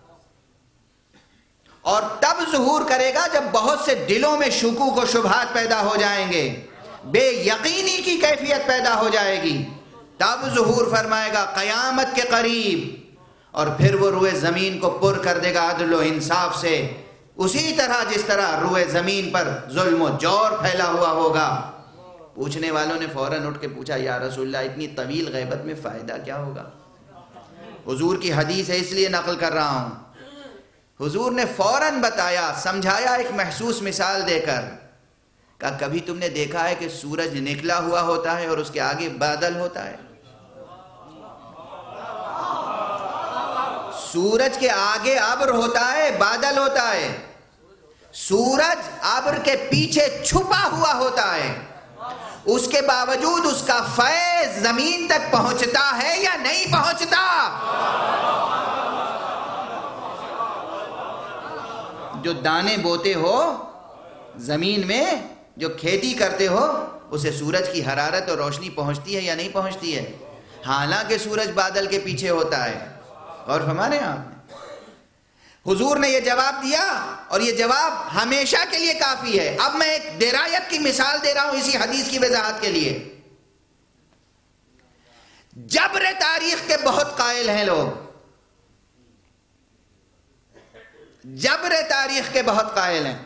اور تب ظہور کرے گا جب بہت سے دلوں میں شکوک و شبہات پیدا ہو جائیں گے، بے یقینی کی کیفیت پیدا ہو جائے گی، تب ظہور فرمائے گا قیامت کے قریب، اور پھر وہ روئے زمین کو پر کر دے گا عدل و انصاف سے، اسی طرح جس طرح روئے زمین پر ظلم و جور پھیلا ہوا ہوگا۔ پوچھنے والوں نے فوراً اٹھ کے پوچھا، یا رسول اللہ اتنی طویل غیبت میں فائدہ کیا ہوگا؟ حضور کی حدیث ہے اس لیے نقل کر رہا ہوں۔ حضور نے فوراً بتایا، سمجھایا ایک محسوس مثال دے کر، کہا کبھی تم نے دیکھا ہے کہ سورج نکلا ہوا ہوتا ہے اور اس کے آگے بادل ہوتا ہے؟ سورج کے آگے ابر ہوتا ہے، بادل ہوتا ہے، سورج ابر کے پیچھے چھپا ہوا ہوتا ہے، اس کے باوجود اس کا فیض زمین تک پہنچتا ہے یا نہیں پہنچتا؟ جو دانے بوتے ہو زمین میں، جو کھیتی کرتے ہو، اسے سورج کی حرارت اور روشنی پہنچتی ہے یا نہیں پہنچتی ہے؟ حالانکہ سورج بادل کے پیچھے ہوتا ہے۔ اور فرمانے آپ نے، حضور نے یہ جواب دیا، اور یہ جواب ہمیشہ کے لیے کافی ہے۔ اب میں ایک درایت کی مثال دے رہا ہوں اسی حدیث کی وضاحت کے لیے۔ جبر تاریخ کے بہت قائل ہیں لوگ، جبر تاریخ کے بہت قائل ہیں،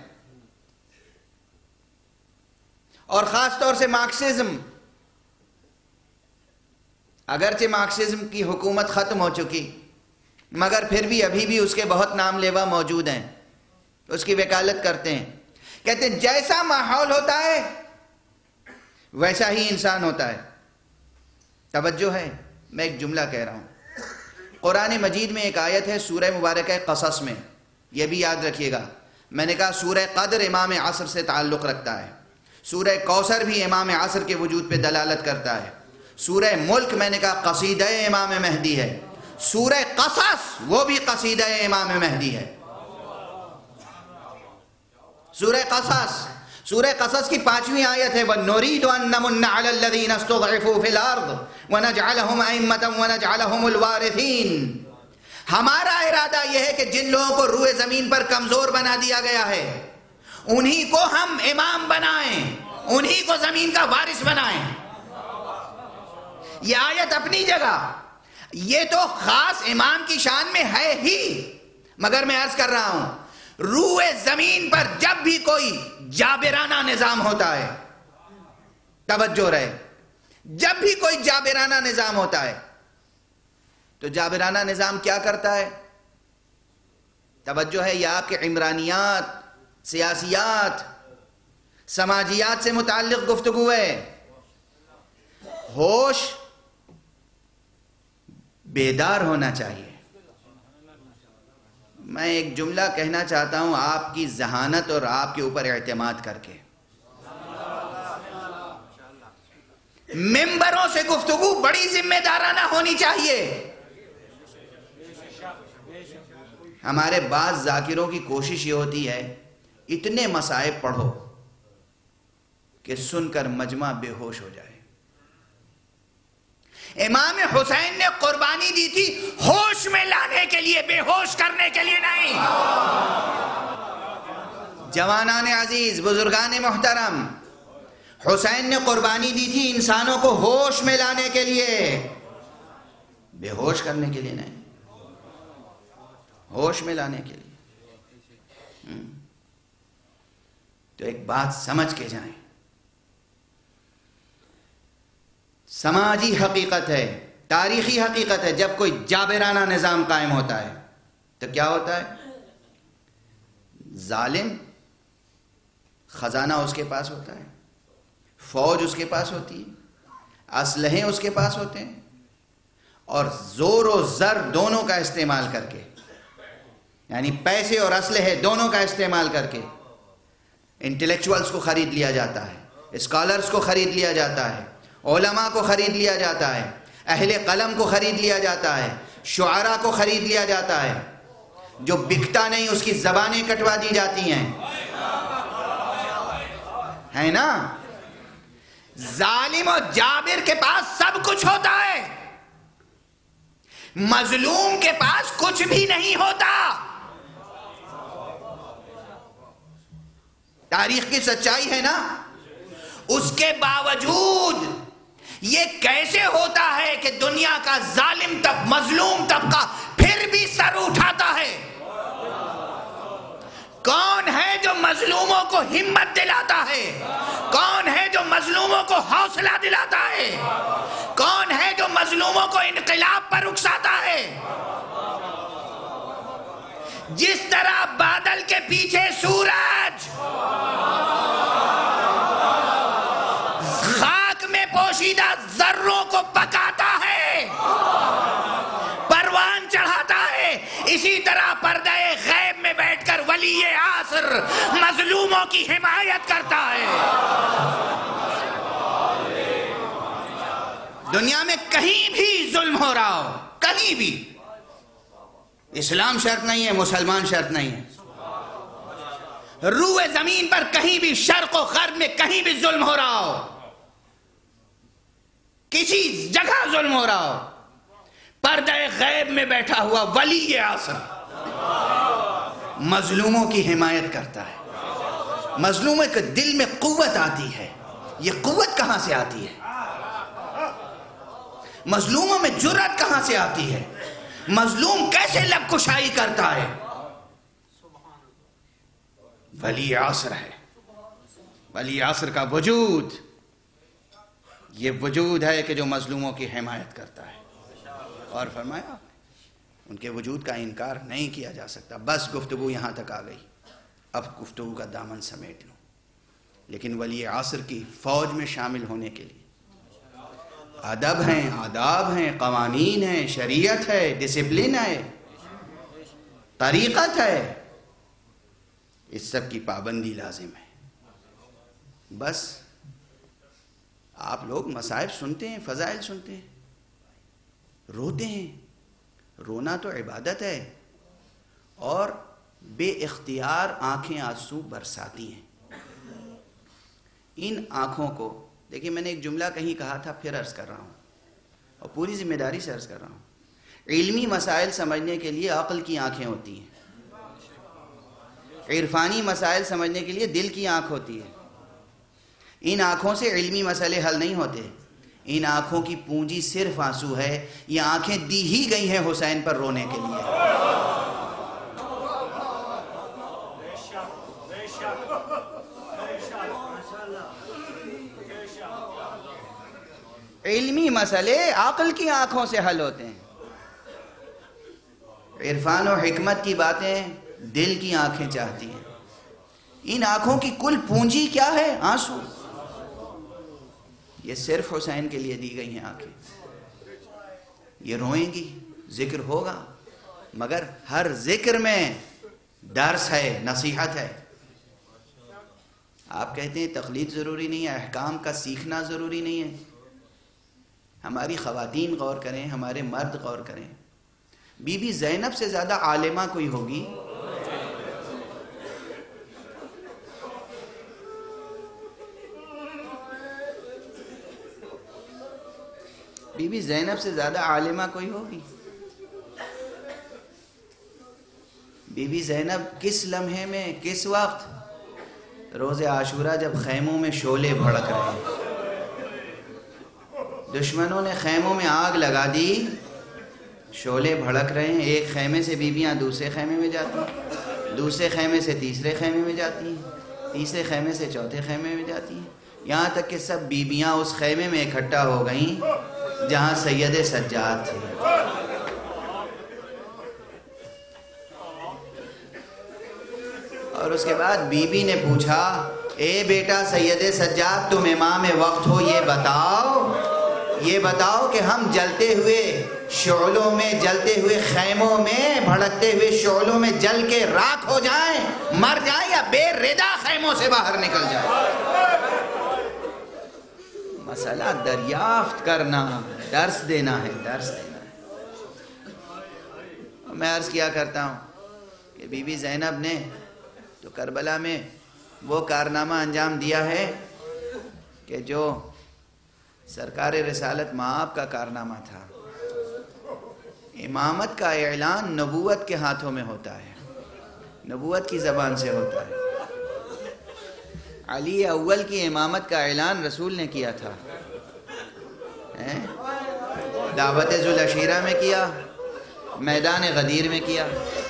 اور خاص طور سے مارکسزم۔ اگرچہ مارکسزم کی حکومت ختم ہو چکی، مگر پھر بھی ابھی بھی اس کے بہت نام لیوا موجود ہیں، اس کی وکالت کرتے ہیں، کہتے ہیں جیسا ماحول ہوتا ہے ویسا ہی انسان ہوتا ہے۔ توجہ ہے، میں ایک جملہ کہہ رہا ہوں، قرآن مجید میں ایک آیت ہے سورہ مبارکہ قصص میں، یہ بھی یاد رکھیے گا، میں نے کہا سورہ قدر امام عصر سے تعلق رکھتا ہے، سورہ کوثر بھی امام عصر کے وجود پہ دلالت کرتا ہے، سورہ ملک میں نے کہا قصیدہ امام مہدی ہے، سورہ قصص وہ بھی قصیدہ امام مہدی ہے۔ سورہ قصص کی 5ویں آیت ہے وَنُرِيدُ أَن نَّمُنَّ عَلَى الَّذِينَ اسْتُضْعِفُوا فِي الْأَرْضِ وَنَجْعَلَهُمْ أَئِمَّةً وَنَجْعَلَهُمُ الْوَارِثِينَ۔ ہمارا ارادہ یہ ہے کہ جن لوگوں کو روئے زمین پر کمزور بنا دیا گیا ہے انہی کو ہم امام بنائیں، انہی کو زمین کا وارث بنائیں۔ یہ آیت اپنی جگہ، یہ تو خاص امام کی شان میں ہے ہی، مگر میں عرض کر رہا ہوں روئے زمین پر جب بھی کوئی جابرانہ نظام ہوتا ہے، توجہ رہے، جب بھی کوئی جابرانہ نظام ہوتا ہے تو جابرانہ نظام کیا کرتا ہے؟ توجہ ہے، یہ آپ کے عمرانیات، سیاسیات، سماجیات سے متعلق گفتگو ہے۔ ہوش بیدار ہونا چاہیے۔ میں ایک جملہ کہنا چاہتا ہوں آپ کی ذہانت اور آپ کے اوپر اعتماد کر کے، ممبروں سے گفتگو بڑی ذمہ دارانہ ہونی چاہیے۔ ہمارے بعض ذاکروں کی کوشش یہ ہوتی ہے اتنے مصائب پڑھو کہ سن کر مجمع بے ہوش ہو جائے۔ امام حسین نے قربانی دی تھی ہوش میں لانے کے لیے، بے ہوش کرنے کے لیے نہیں۔ جوانان عزیز، بزرگان محترم، حسین نے قربانی دی تھی انسانوں کو ہوش میں لانے کے لیے، بے ہوش کرنے کے لیے نہیں، ہوش میں لانے کے لیے۔ تو ایک بات سمجھ کے جائیں، سماجی حقیقت ہے، تاریخی حقیقت ہے، جب کوئی جابرانہ نظام قائم ہوتا ہے تو کیا ہوتا ہے؟ ظالم خزانہ اس کے پاس ہوتا ہے، فوج اس کے پاس ہوتی ہے، اسلحے اس کے پاس ہوتے ہیں، اور زور و زر دونوں کا استعمال کر کے، یعنی پیسے اور اسلحے دونوں کا استعمال کر کے انٹلیکچوئلز کو خرید لیا جاتا ہے، اسکالرز کو خرید لیا جاتا ہے، علماء کو خرید لیا جاتا ہے، اہل قلم کو خرید لیا جاتا ہے، شعراء کو خرید لیا جاتا ہے، جو بکتا نہیں اس کی زبانیں کٹوا دی جاتی ہیں، ہے نا؟ ظالم اور جابر کے پاس سب کچھ ہوتا ہے، مظلوم کے پاس کچھ بھی نہیں ہوتا۔ تاریخ کی سچائی ہے نا؟ اس کے باوجود یہ کیسے ہوتا ہے کہ دنیا کا ظالم مظلوم طبقہ پھر بھی سر اٹھاتا ہے؟ کون ہے جو مظلوموں کو ہمت دلاتا ہے؟ کون ہے جو مظلوموں کو حوصلہ دلاتا ہے؟ کون ہے جو مظلوموں کو انقلاب پر اکساتا ہے؟ جس طرح بادل کے پیچھے سورج خاک میں پوشیدہ ذروں کو پکاتا ہے، پروان چڑھاتا ہے، اسی طرح پردہ غیب میں بیٹھ کر ولی عصر مظلوموں کی حمایت کرتا ہے۔ دنیا میں کہیں بھی ظلم ہو رہا ہو، کہیں بھی، اسلام شرط نہیں ہے، مسلمان شرط نہیں ہے، روئے زمین پر کہیں بھی شرق و غرب میں کہیں بھی ظلم ہو رہا ہو، کسی جگہ ظلم ہو رہا ہو، پردہ غیب میں بیٹھا ہوا ولی عصر مظلوموں کی حمایت کرتا ہے۔ مظلوموں کے دل میں قوت آتی ہے، یہ قوت کہاں سے آتی ہے؟ مظلوموں میں جرأت کہاں سے آتی ہے؟ مظلوم کیسے لب کشائی کرتا ہے؟ ولی عصر ہے، ولی عصر کا وجود یہ وجود ہے کہ جو مظلوموں کی حمایت کرتا ہے۔ اور فرمایا ان کے وجود کا انکار نہیں کیا جا سکتا. بس گفتگو یہاں تک آ گئی، اب گفتگو کا دامن سمیٹ لوں. لیکن ولی عصر کی فوج میں شامل ہونے کے لیے ادب ہیں، آداب ہیں، قوانین ہیں، شریعت ہے، ڈسپلن ہے، طریقت ہے، اس سب کی پابندی لازم ہے. بس آپ لوگ مصائب سنتے ہیں، فضائل سنتے ہیں، روتے ہیں. رونا تو عبادت ہے، اور بے اختیار آنکھیں آنسو برساتی ہیں. ان آنکھوں کو دیکھیں، میں نے ایک جملہ کہیں کہا تھا، پھر عرض کر رہا ہوں اور پوری ذمہ داری سے عرض کر رہا ہوں. علمی مسائل سمجھنے کے لیے عقل کی آنکھیں ہوتی ہیں، عرفانی مسائل سمجھنے کے لیے دل کی آنکھ ہوتی ہے. ان آنکھوں سے علمی مسئلے حل نہیں ہوتے. ان آنکھوں کی پونجی صرف آنسو ہے. یہ آنکھیں دی ہی گئی ہیں حسین پر رونے کے لیے. علمی مسئلے عقل کی آنکھوں سے حل ہوتے ہیں. عرفان و حکمت کی باتیں دل کی آنکھیں چاہتی ہیں. ان آنکھوں کی کل پونجی کیا ہے؟ آنسو. یہ صرف حسین کے لیے دی گئی ہیں آنکھیں. یہ روئیں گی، ذکر ہوگا، مگر ہر ذکر میں درس ہے، نصیحت ہے. آپ کہتے ہیں تقلید ضروری نہیں ہے، احکام کا سیکھنا ضروری نہیں ہے. ہماری خواتین غور کریں، ہمارے مرد غور کریں. بی بی زینب سے زیادہ عالمہ کوئی ہوگی؟ بی بی زینب سے زیادہ عالمہ کوئی ہوگی؟ بی بی زینب کس لمحے میں، کس وقت؟ روز عاشورہ جب خیموں میں شعلے بھڑک رہے ہیں، دشمنوں نے خیموں میں آگ لگا دی، شعلے بھڑک رہے ہیں. ایک خیمے سے بیویاں دوسرے خیمے میں جاتی ہیں، دوسرے خیمے سے تیسرے خیمے میں جاتی ہیں، تیسرے خیمے سے چوتھے خیمے میں جاتی ہیں، یہاں تک کہ سب بیویاں اس خیمے میں اکٹھا ہو گئیں جہاں سید سجاد تھے. اور اس کے بعد بی بی نے پوچھا، اے بیٹا سید سجاد، تم امام وقت ہو، یہ بتاؤ کہ ہم جلتے ہوئے شعلوں میں، جلتے ہوئے خیموں میں، بھڑکتے ہوئے شعلوں میں جل کے راکھ ہو جائیں، مر جائیں، یا بے ردا خیموں سے باہر نکل جائیں؟ مسئلہ دریافت کرنا، درس دینا ہے، درس دینا ہے. میں عرض کیا کرتا ہوں کہ بی بی زینب نے تو کربلا میں وہ کارنامہ انجام دیا ہے کہ جو سرکار رسالت مآب کا کارنامہ تھا. امامت کا اعلان نبوت کے ہاتھوں میں ہوتا ہے، نبوت کی زبان سے ہوتا ہے. علی اول کی امامت کا اعلان رسول نے کیا تھا، دعوت ذوالعشیرہ میں کیا، میدان غدیر میں کیا.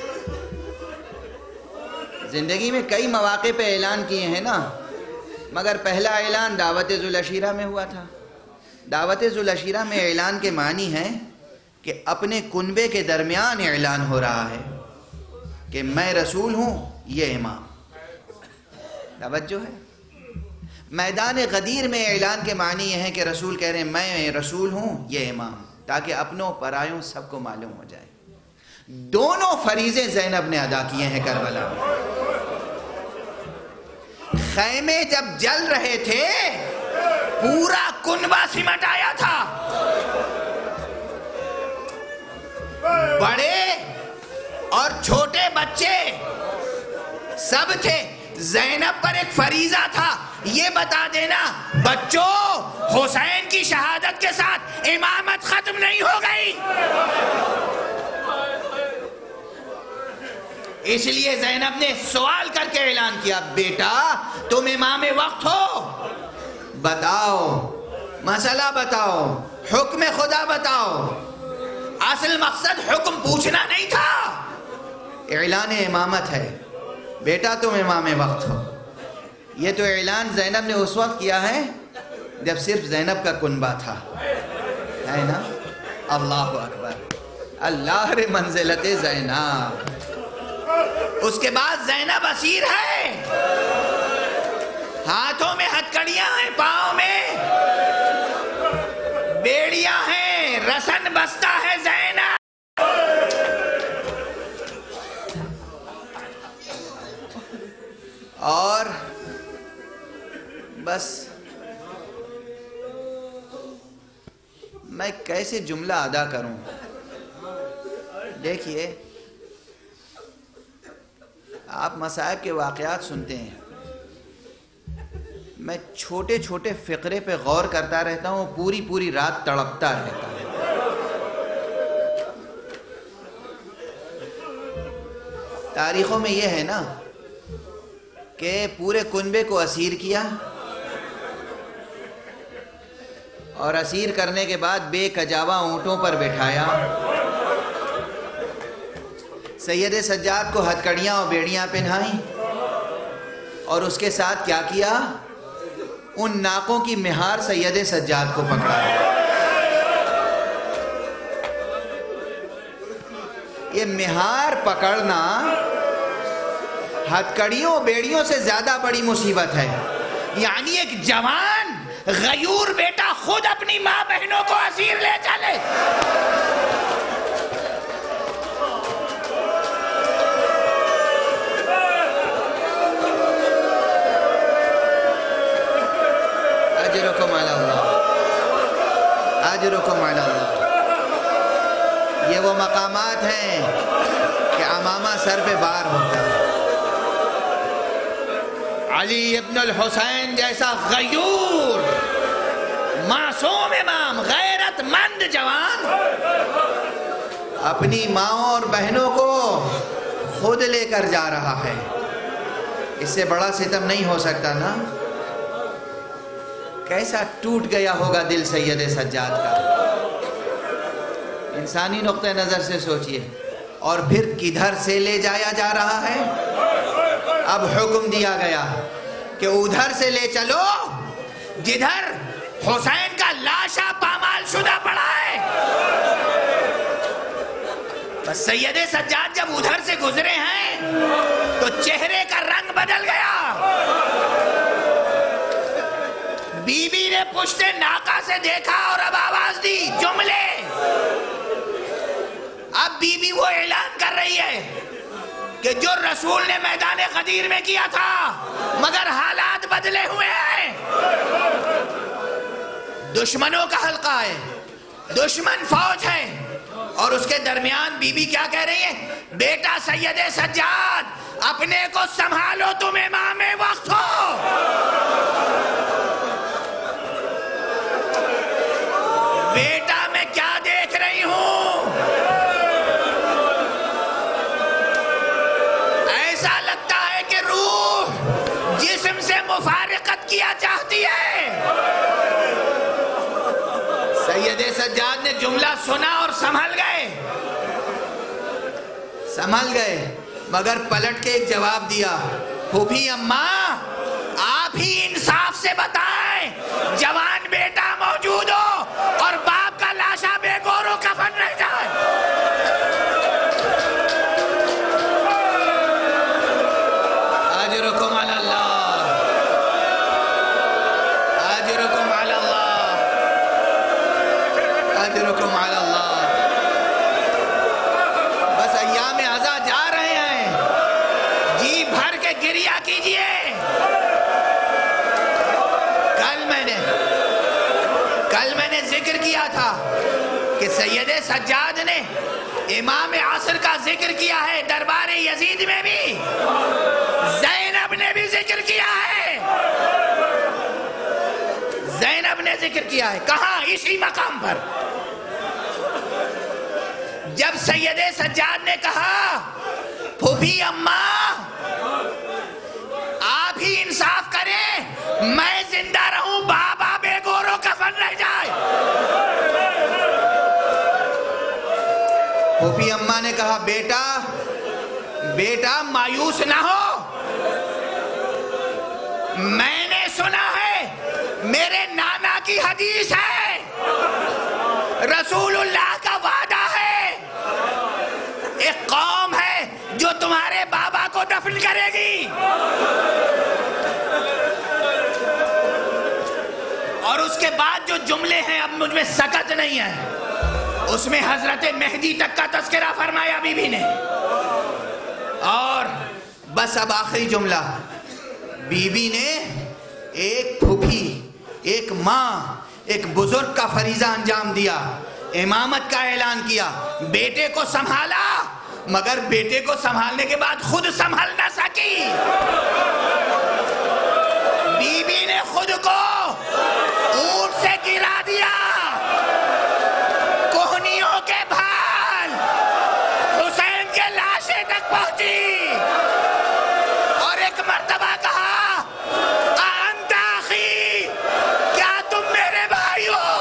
زندگی میں کئی مواقع پہ اعلان کیے ہیں نا، مگر پہلا اعلان دعوت ذوالعشیرہ میں ہوا تھا. دعوت ذوالعشیرہ میں اعلان کے معنی ہے کہ اپنے کنبے کے درمیان اعلان ہو رہا ہے کہ میں رسول ہوں، یہ امام. توجہ ہے. میدان غدیر میں اعلان کے معنی یہ ہے کہ رسول کہہ رہے ہیں میں رسول ہوں، یہ امام، تاکہ اپنوں پرایوں سب کو معلوم ہو جائے. دونوں فریضے زینب نے ادا کیے ہیں کربلا میں. خیمے جب جل رہے تھے پورا کنبہ سمٹ آیا تھا، بڑے اور چھوٹے بچے سب تھے. زینب پر ایک فریضہ تھا، یہ بتا دینا بچوں حسین کی شہادت کے ساتھ امامت ختم نہیں ہو گئی. اس لیے زینب نے سوال کر کے اعلان کیا، بیٹا تم امام وقت ہو، بتاؤ مسئلہ، بتاؤ حکم خدا بتاؤ. اصل مقصد حکم پوچھنا نہیں تھا، اعلان امامت ہے، بیٹا تم امام وقت ہو. یہ تو اعلان زینب نے اس وقت کیا ہے جب صرف زینب کا کنبہ تھا، ہے نا. اللہ اکبر. اللہ رے منزلت زینب. اس کے بعد زینب اسیر ہے، ہاتھوں میں ہتھکڑیاں ہیں، پاؤں میں بیڑیاں ہیں، رسن بستہ ہے زینب. اور بس میں کیسے جملہ ادا کروں. دیکھیے، آپ مصائب کے واقعات سنتے ہیں، میں چھوٹے چھوٹے فقرے پہ غور کرتا رہتا ہوں، پوری رات تڑپتا رہتا ہوں. تاریخوں میں یہ ہے نا کہ پورے کنبے کو اسیر کیا، اور اسیر کرنے کے بعد بے کجاوا اونٹوں پر بٹھایا. سید سجاد کو ہتھکڑیاں اور بیڑیاں پہنائیں، اور اس کے ساتھ کیا کیا؟ ان ناکوں کی مہار سید سجاد کو پکڑا. یہ مہار پکڑنا ہتھکڑیوں بیڑیوں سے زیادہ بڑی مصیبت ہے. یعنی ایک جوان غیور بیٹا خود اپنی ماں بہنوں کو اسیر لے چلے. اجرکم علی اللہ، اجرکم علی اللہ. یہ وہ مقامات ہیں کہ امامہ سر پہ بار ہوتا ہے. علی ابن الحسین جیسا غیور معصوم امام، غیرت مند جوان اپنی ماں اور بہنوں کو خود لے کر جا رہا ہے. اس سے بڑا ستم نہیں ہو سکتا نا. کیسا ٹوٹ گیا ہوگا دل سید سجاد کا. انسانی نقطہ نظر سے سوچئے. اور پھر کدھر سے لے جایا جا رہا ہے؟ اب حکم دیا گیا کہ ادھر سے لے چلو جدھر حسین کا لاشا پامال شدہ پڑا ہے. بس سید سجاد جب ادھر سے گزرے ہیں تو چہرے کا رنگ بدل گیا. بی بی نے پشت ناکا سے دیکھا اور اب آواز دی، جملے. اب بی بی وہ اعلان کر رہی ہے کہ جو رسول نے میدان غدیر میں کیا تھا، مگر حالات بدلے ہوئے ہیں. دشمنوں کا حلقہ ہے، دشمن فوج ہے، اور اس کے درمیان بی بی کیا کہہ رہی ہے؟ بیٹا سید سجاد، اپنے کو سنبھالو، تم امام وقت ہو. بیٹا میں کیا دیکھ رہی ہوں؟ ایسا لگتا ہے کہ روح جسم سے مفارقت کیا چاہتی ہے. سید سجاد نے جملہ سنا اور سنبھل گئے، مگر پلٹ کے ایک جواب دیا، پھوپھی اماں آپ ہی انصاف سے بتائیں، جوان بیٹا موجود ہو اور باپ کا لاشا بے گور و کفن رہ جائے. اجرکم علی اللہ، اجرکم علی اللہ، اجرکم علی اللہ. بس ایام عزا جا رہے ہیں، جی بھر کے گریہ کیجئے. کل میں نے ذکر کیا تھا کہ سید سجاد نے امام عصر کا ذکر کیا ہے، دربار یزید میں بھی زینب نے بھی ذکر کیا ہے. زینب نے ذکر کیا ہے. کہاں؟ اسی مقام پر. جب سید سجاد نے کہا پھوپھی اماں آپ ہی انصاف کریں، میں زندہ رہوں، بابا بے گور و کفن رہ جائے. پھوپھی اماں نے کہا بیٹا مایوس نہ ہو، میں نے سنا ہے، میرے نانا کی حدیث ہے، رسول اللہ کا وعدہ ہے، جو تمہارے بابا کو دفن کرے گی. اور اس کے بعد جو جملے ہیں اب مجھ میں سکت نہیں ہے، اس میں حضرت مہدی تک کا تذکرہ فرمایا بی بی نے. اور بس اب آخری جملہ، بی بی نے ایک پھوپھی، ایک ماں، ایک بزرگ کا فریضہ انجام دیا، امامت کا اعلان کیا، بیٹے کو سنبھالا، مگر بیٹے کو سنبھالنے کے بعد خود سنبھل نہ سکی. بی بی نے خود کو اونٹ سے گرا دیا، کوہنیوں کے بھال حسین کے لاشے تک پہنچی، اور ایک مرتبہ کہا انت اخی، کیا تم میرے بھائی ہو؟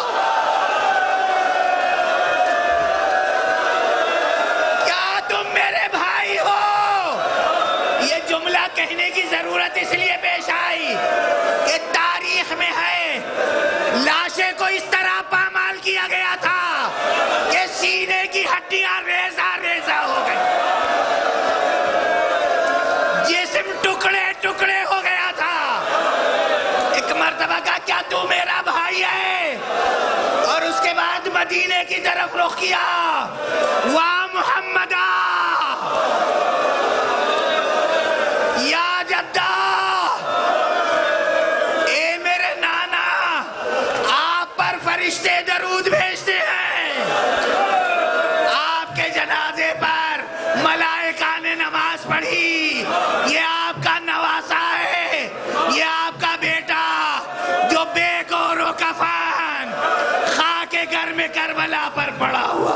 کیا تم میرے بھائی ہو؟ یہ جملہ کہنے کی ضرورت اس لیے پیش آئی کہ تاریخ میں ہے لاشے کو اس طرح پامال کیا گیا تھا کہ سینے کی ہڈیاں ریزہ ریزہ ہو گئی، جسم ٹکڑے ٹکڑے ہو گیا تھا. ایک مرتبہ کہا کیا تو میرا بھائی ہے؟ اور اس کے بعد مدینے کی طرف رخ کیا. وا محمدہ یا جدہ، اے میرے نانا، آپ پر فرشتے درود بھیجتے ہیں، آپ کے جنازے پر ملائکہ نے نماز پڑھی، یہ آپ کا نواسا ہے، یہ آپ کا بیٹا جو بے گور و کفن خاک گھر میں کربلا پر پڑا ہوا.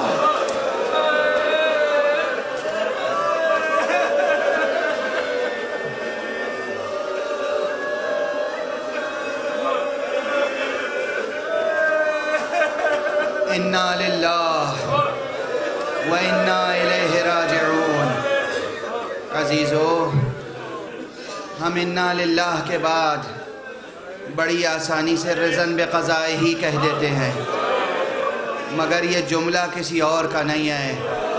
انا للہ و انا الیہ راجعون. عزیزو، ہم انا للہ کے بعد بڑی آسانی سے رضن بقضائے ہی کہہ دیتے ہیں، مگر یہ جملہ کسی اور کا نہیں ہے.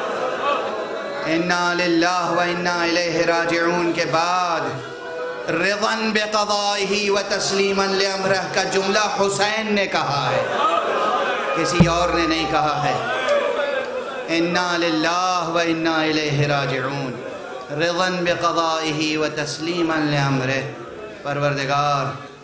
انا للہ و انا الیہ راجعون کے بعد رضن بقضائہ و تسلیما لامرہ کا جملہ حسین نے کہا ہے، کسی اور نے نہیں کہا ہے. انا للہ و انا الیہ راجعون رضا بقضائہ و تسلیما لامرہ. پروردگار